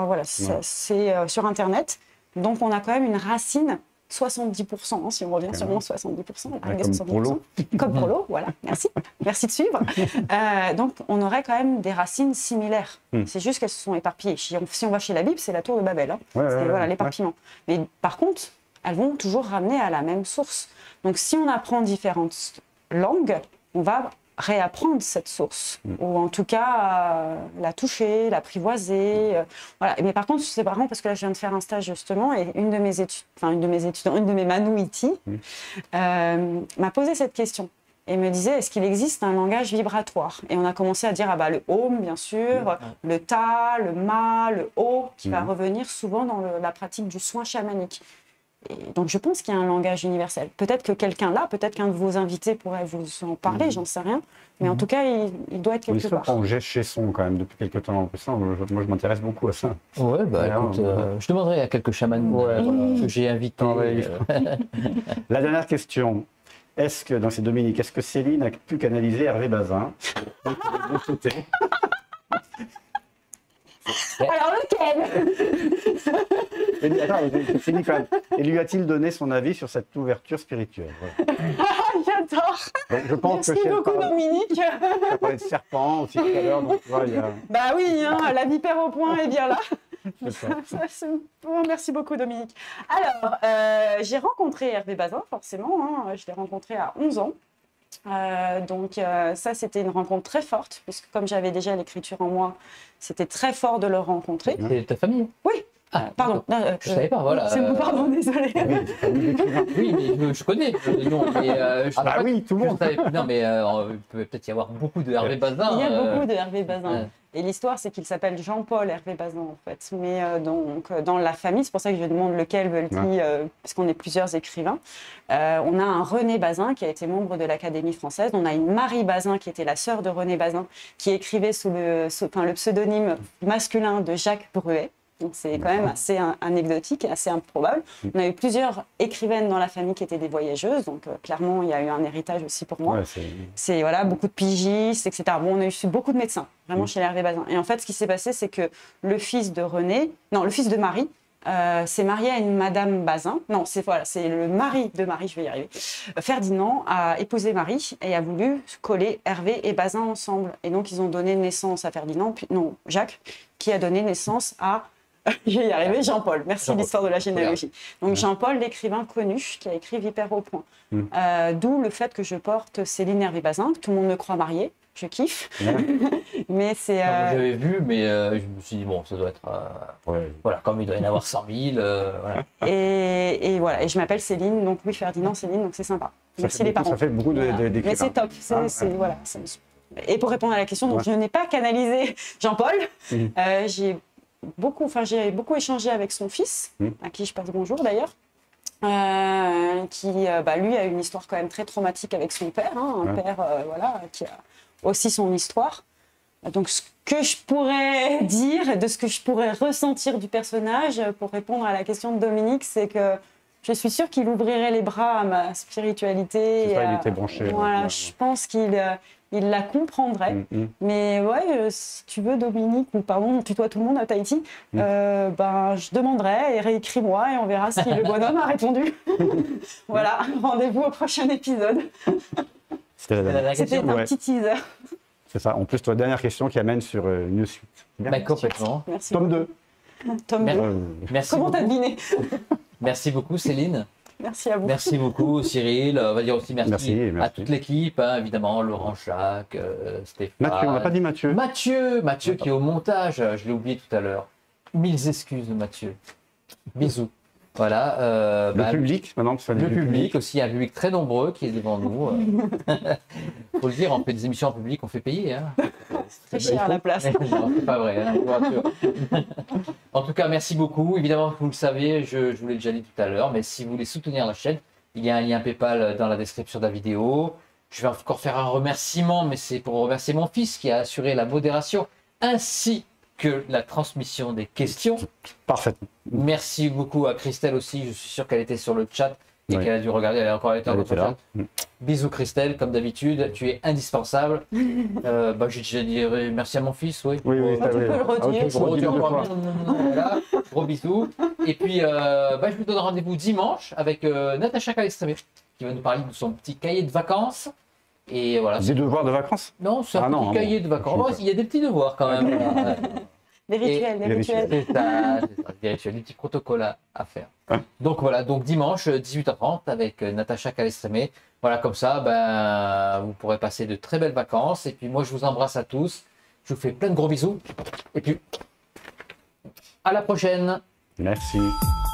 c'est sur Internet. Donc, on a quand même une racine. 70%, si on revient sur mon 70%, comme 70%. Prolo. Comme Prolo, voilà, merci de suivre. Donc, on aurait quand même des racines similaires. C'est juste qu'elles se sont éparpillées. Si on va chez la Bible, c'est la tour de Babel, l'éparpillement. Mais par contre, elles vont toujours ramener à la même source. Donc, si on apprend différentes langues, on va réapprendre cette source, ou en tout cas la toucher, l'apprivoiser. Voilà. Mais par contre, c'est marrant parce que là, je viens de faire un stage justement, et une de mes manouitis m'a posé cette question. et me disait, est-ce qu'il existe un langage vibratoire? Et on a commencé à dire, ah bah le Om, bien sûr, le Ta, le Ma, le O, qui va revenir souvent dans la pratique du soin chamanique. Et donc je pense qu'il y a un langage universel. Peut-être que quelqu'un là, peut-être qu'un de vos invités pourrait vous en parler, j'en sais rien. Mais en tout cas, il doit être quelque part. On geste chez son quand même depuis quelques temps. En plus, moi, je m'intéresse beaucoup à ça. Ouais, bah écoute, je demanderai à quelques chamans que j'ai invités. La dernière question. Est-ce que, donc c'est Dominique, est-ce que Céline a pu canaliser Hervé Bazin? Alors lequel? Céline, quand même. Et lui a-t-il donné son avis sur cette ouverture spirituelle? Voilà. J'adore. Donc, je pense Merci beaucoup, Dominique. On a parlé de serpent aussi tout à l'heure. Bah oui, hein, la vipère au point est bien là. Oh, merci beaucoup, Dominique. Alors, j'ai rencontré Hervé Bazin, forcément. Hein, je l'ai rencontré à 11 ans. Ça, c'était une rencontre très forte, puisque comme j'avais déjà l'écriture en moi, c'était très fort de le rencontrer. C'est ta famille? Oui. Ah, pardon. Je savais pas, voilà. C'est mon pardon, désolé. Oui, mais je connais le nom. Oui, tout le monde. Non, mais il peut peut-être y avoir beaucoup de Hervé Bazin. Il y a beaucoup de Hervé Bazin. Et l'histoire, c'est qu'il s'appelle Jean-Paul Hervé Bazin, en fait. Mais dans la famille, c'est pour ça que je demande lequel veut qui, parce qu'on est plusieurs écrivains. On a un René Bazin qui a été membre de l'Académie française. On a une Marie Bazin qui était la sœur de René Bazin, qui écrivait sous le pseudonyme masculin de Jacques Bruet. Donc c'est quand même assez anecdotique et assez improbable. On a eu plusieurs écrivaines dans la famille qui étaient des voyageuses, donc clairement il y a eu un héritage aussi pour moi. Ouais, c'est voilà, beaucoup de pigistes, etc. Bon, on a eu beaucoup de médecins, vraiment chez les Hervé Bazin. Et en fait, ce qui s'est passé, c'est que le fils de Marie, s'est marié à une Madame Bazin. Non, c'est le mari de Marie, je vais y arriver. Ferdinand a épousé Marie et a voulu coller Hervé et Bazin ensemble. Et donc ils ont donné naissance à Ferdinand, Jacques, qui a donné naissance à je vais y arriver, Jean-Paul. Merci l'histoire de la généalogie. Donc Jean-Paul, l'écrivain connu qui a écrit Vipère au point. D'où le fait que je porte Céline Hervé Bazin. Tout le monde me croit mariée. Je kiffe. Mais c'est. J'avais vu, mais je me suis dit, bon, ça doit être. Voilà, comme il doit y en avoir 100 000. Voilà. Et voilà. Et je m'appelle Céline, donc oui, Ferdinand, Céline, donc c'est sympa. Merci les parents. Ça fait beaucoup d'écrivains. Mais c'est top. Voilà. Et pour répondre à la question, donc je n'ai pas canalisé Jean-Paul. J'ai beaucoup échangé avec son fils, à qui je passe bonjour d'ailleurs, qui lui a une histoire quand même très traumatique avec son père, un père qui a aussi son histoire. Donc ce que je pourrais dire, de ce que je pourrais ressentir du personnage, pour répondre à la question de Dominique, c'est que je suis sûre qu'il ouvrirait les bras à ma spiritualité. C'est ça, il était branché. Voilà, je pense qu'il la comprendrait. Mais ouais, si tu veux, Dominique, ou pardon, tutoie tout le monde à Tahiti, je demanderai et réécris-moi et on verra si le bonhomme a répondu. Voilà, rendez-vous au prochain épisode. C'était un petit teaser. C'est ça. En plus, toi, dernière question qui amène sur une suite. Complètement. Merci. Tome 2. Tome 2. Merci. Comment t'as deviné? Merci beaucoup, Céline. Merci à vous. Merci beaucoup, Cyril. On va dire aussi merci. À toute l'équipe, évidemment, Laurent, Jacques, Stéphane. Mathieu, on n'a pas dit Mathieu. Mathieu qui est au montage, je l'ai oublié tout à l'heure. 1000 excuses, Mathieu. Bisous. Voilà. Le public, maintenant. Le public aussi, un public très nombreux qui est devant nous. Faut le dire, on fait des émissions en public, on fait payer. Hein. Très cher à la place. Non, c'est pas vrai, je vous rassure. En tout cas, merci beaucoup. Évidemment, vous le savez, je vous l'ai déjà dit tout à l'heure, mais si vous voulez soutenir la chaîne, il y a un lien PayPal dans la description de la vidéo. Je vais encore faire un remerciement, mais c'est pour remercier mon fils qui a assuré la modération ainsi que la transmission des questions. Parfaitement. Merci beaucoup à Christelle aussi, je suis sûr qu'elle était sur le chat et qu'elle a dû regarder, elle a encore été en chat. Bisous Christelle, comme d'habitude, tu es indispensable. J'ai déjà dit merci à mon fils, oui. Tu peux le redire. Je redis encore. Voilà, gros bisous. Et puis, je vous donne rendez-vous dimanche avec Natacha Calestrémé qui va nous parler de son petit cahier de vacances. Et voilà. Des devoirs de vacances? Non, c'est un petit cahier de vacances. Il y a des petits devoirs quand même. Les rituels. C'est ça, des rituels, des petits protocoles à faire. Donc voilà, donc dimanche 18h30 avec Natacha Calestrémé. Voilà, comme ça, vous pourrez passer de très belles vacances. Et puis moi, je vous embrasse à tous. Je vous fais plein de gros bisous. Et puis, à la prochaine. Merci.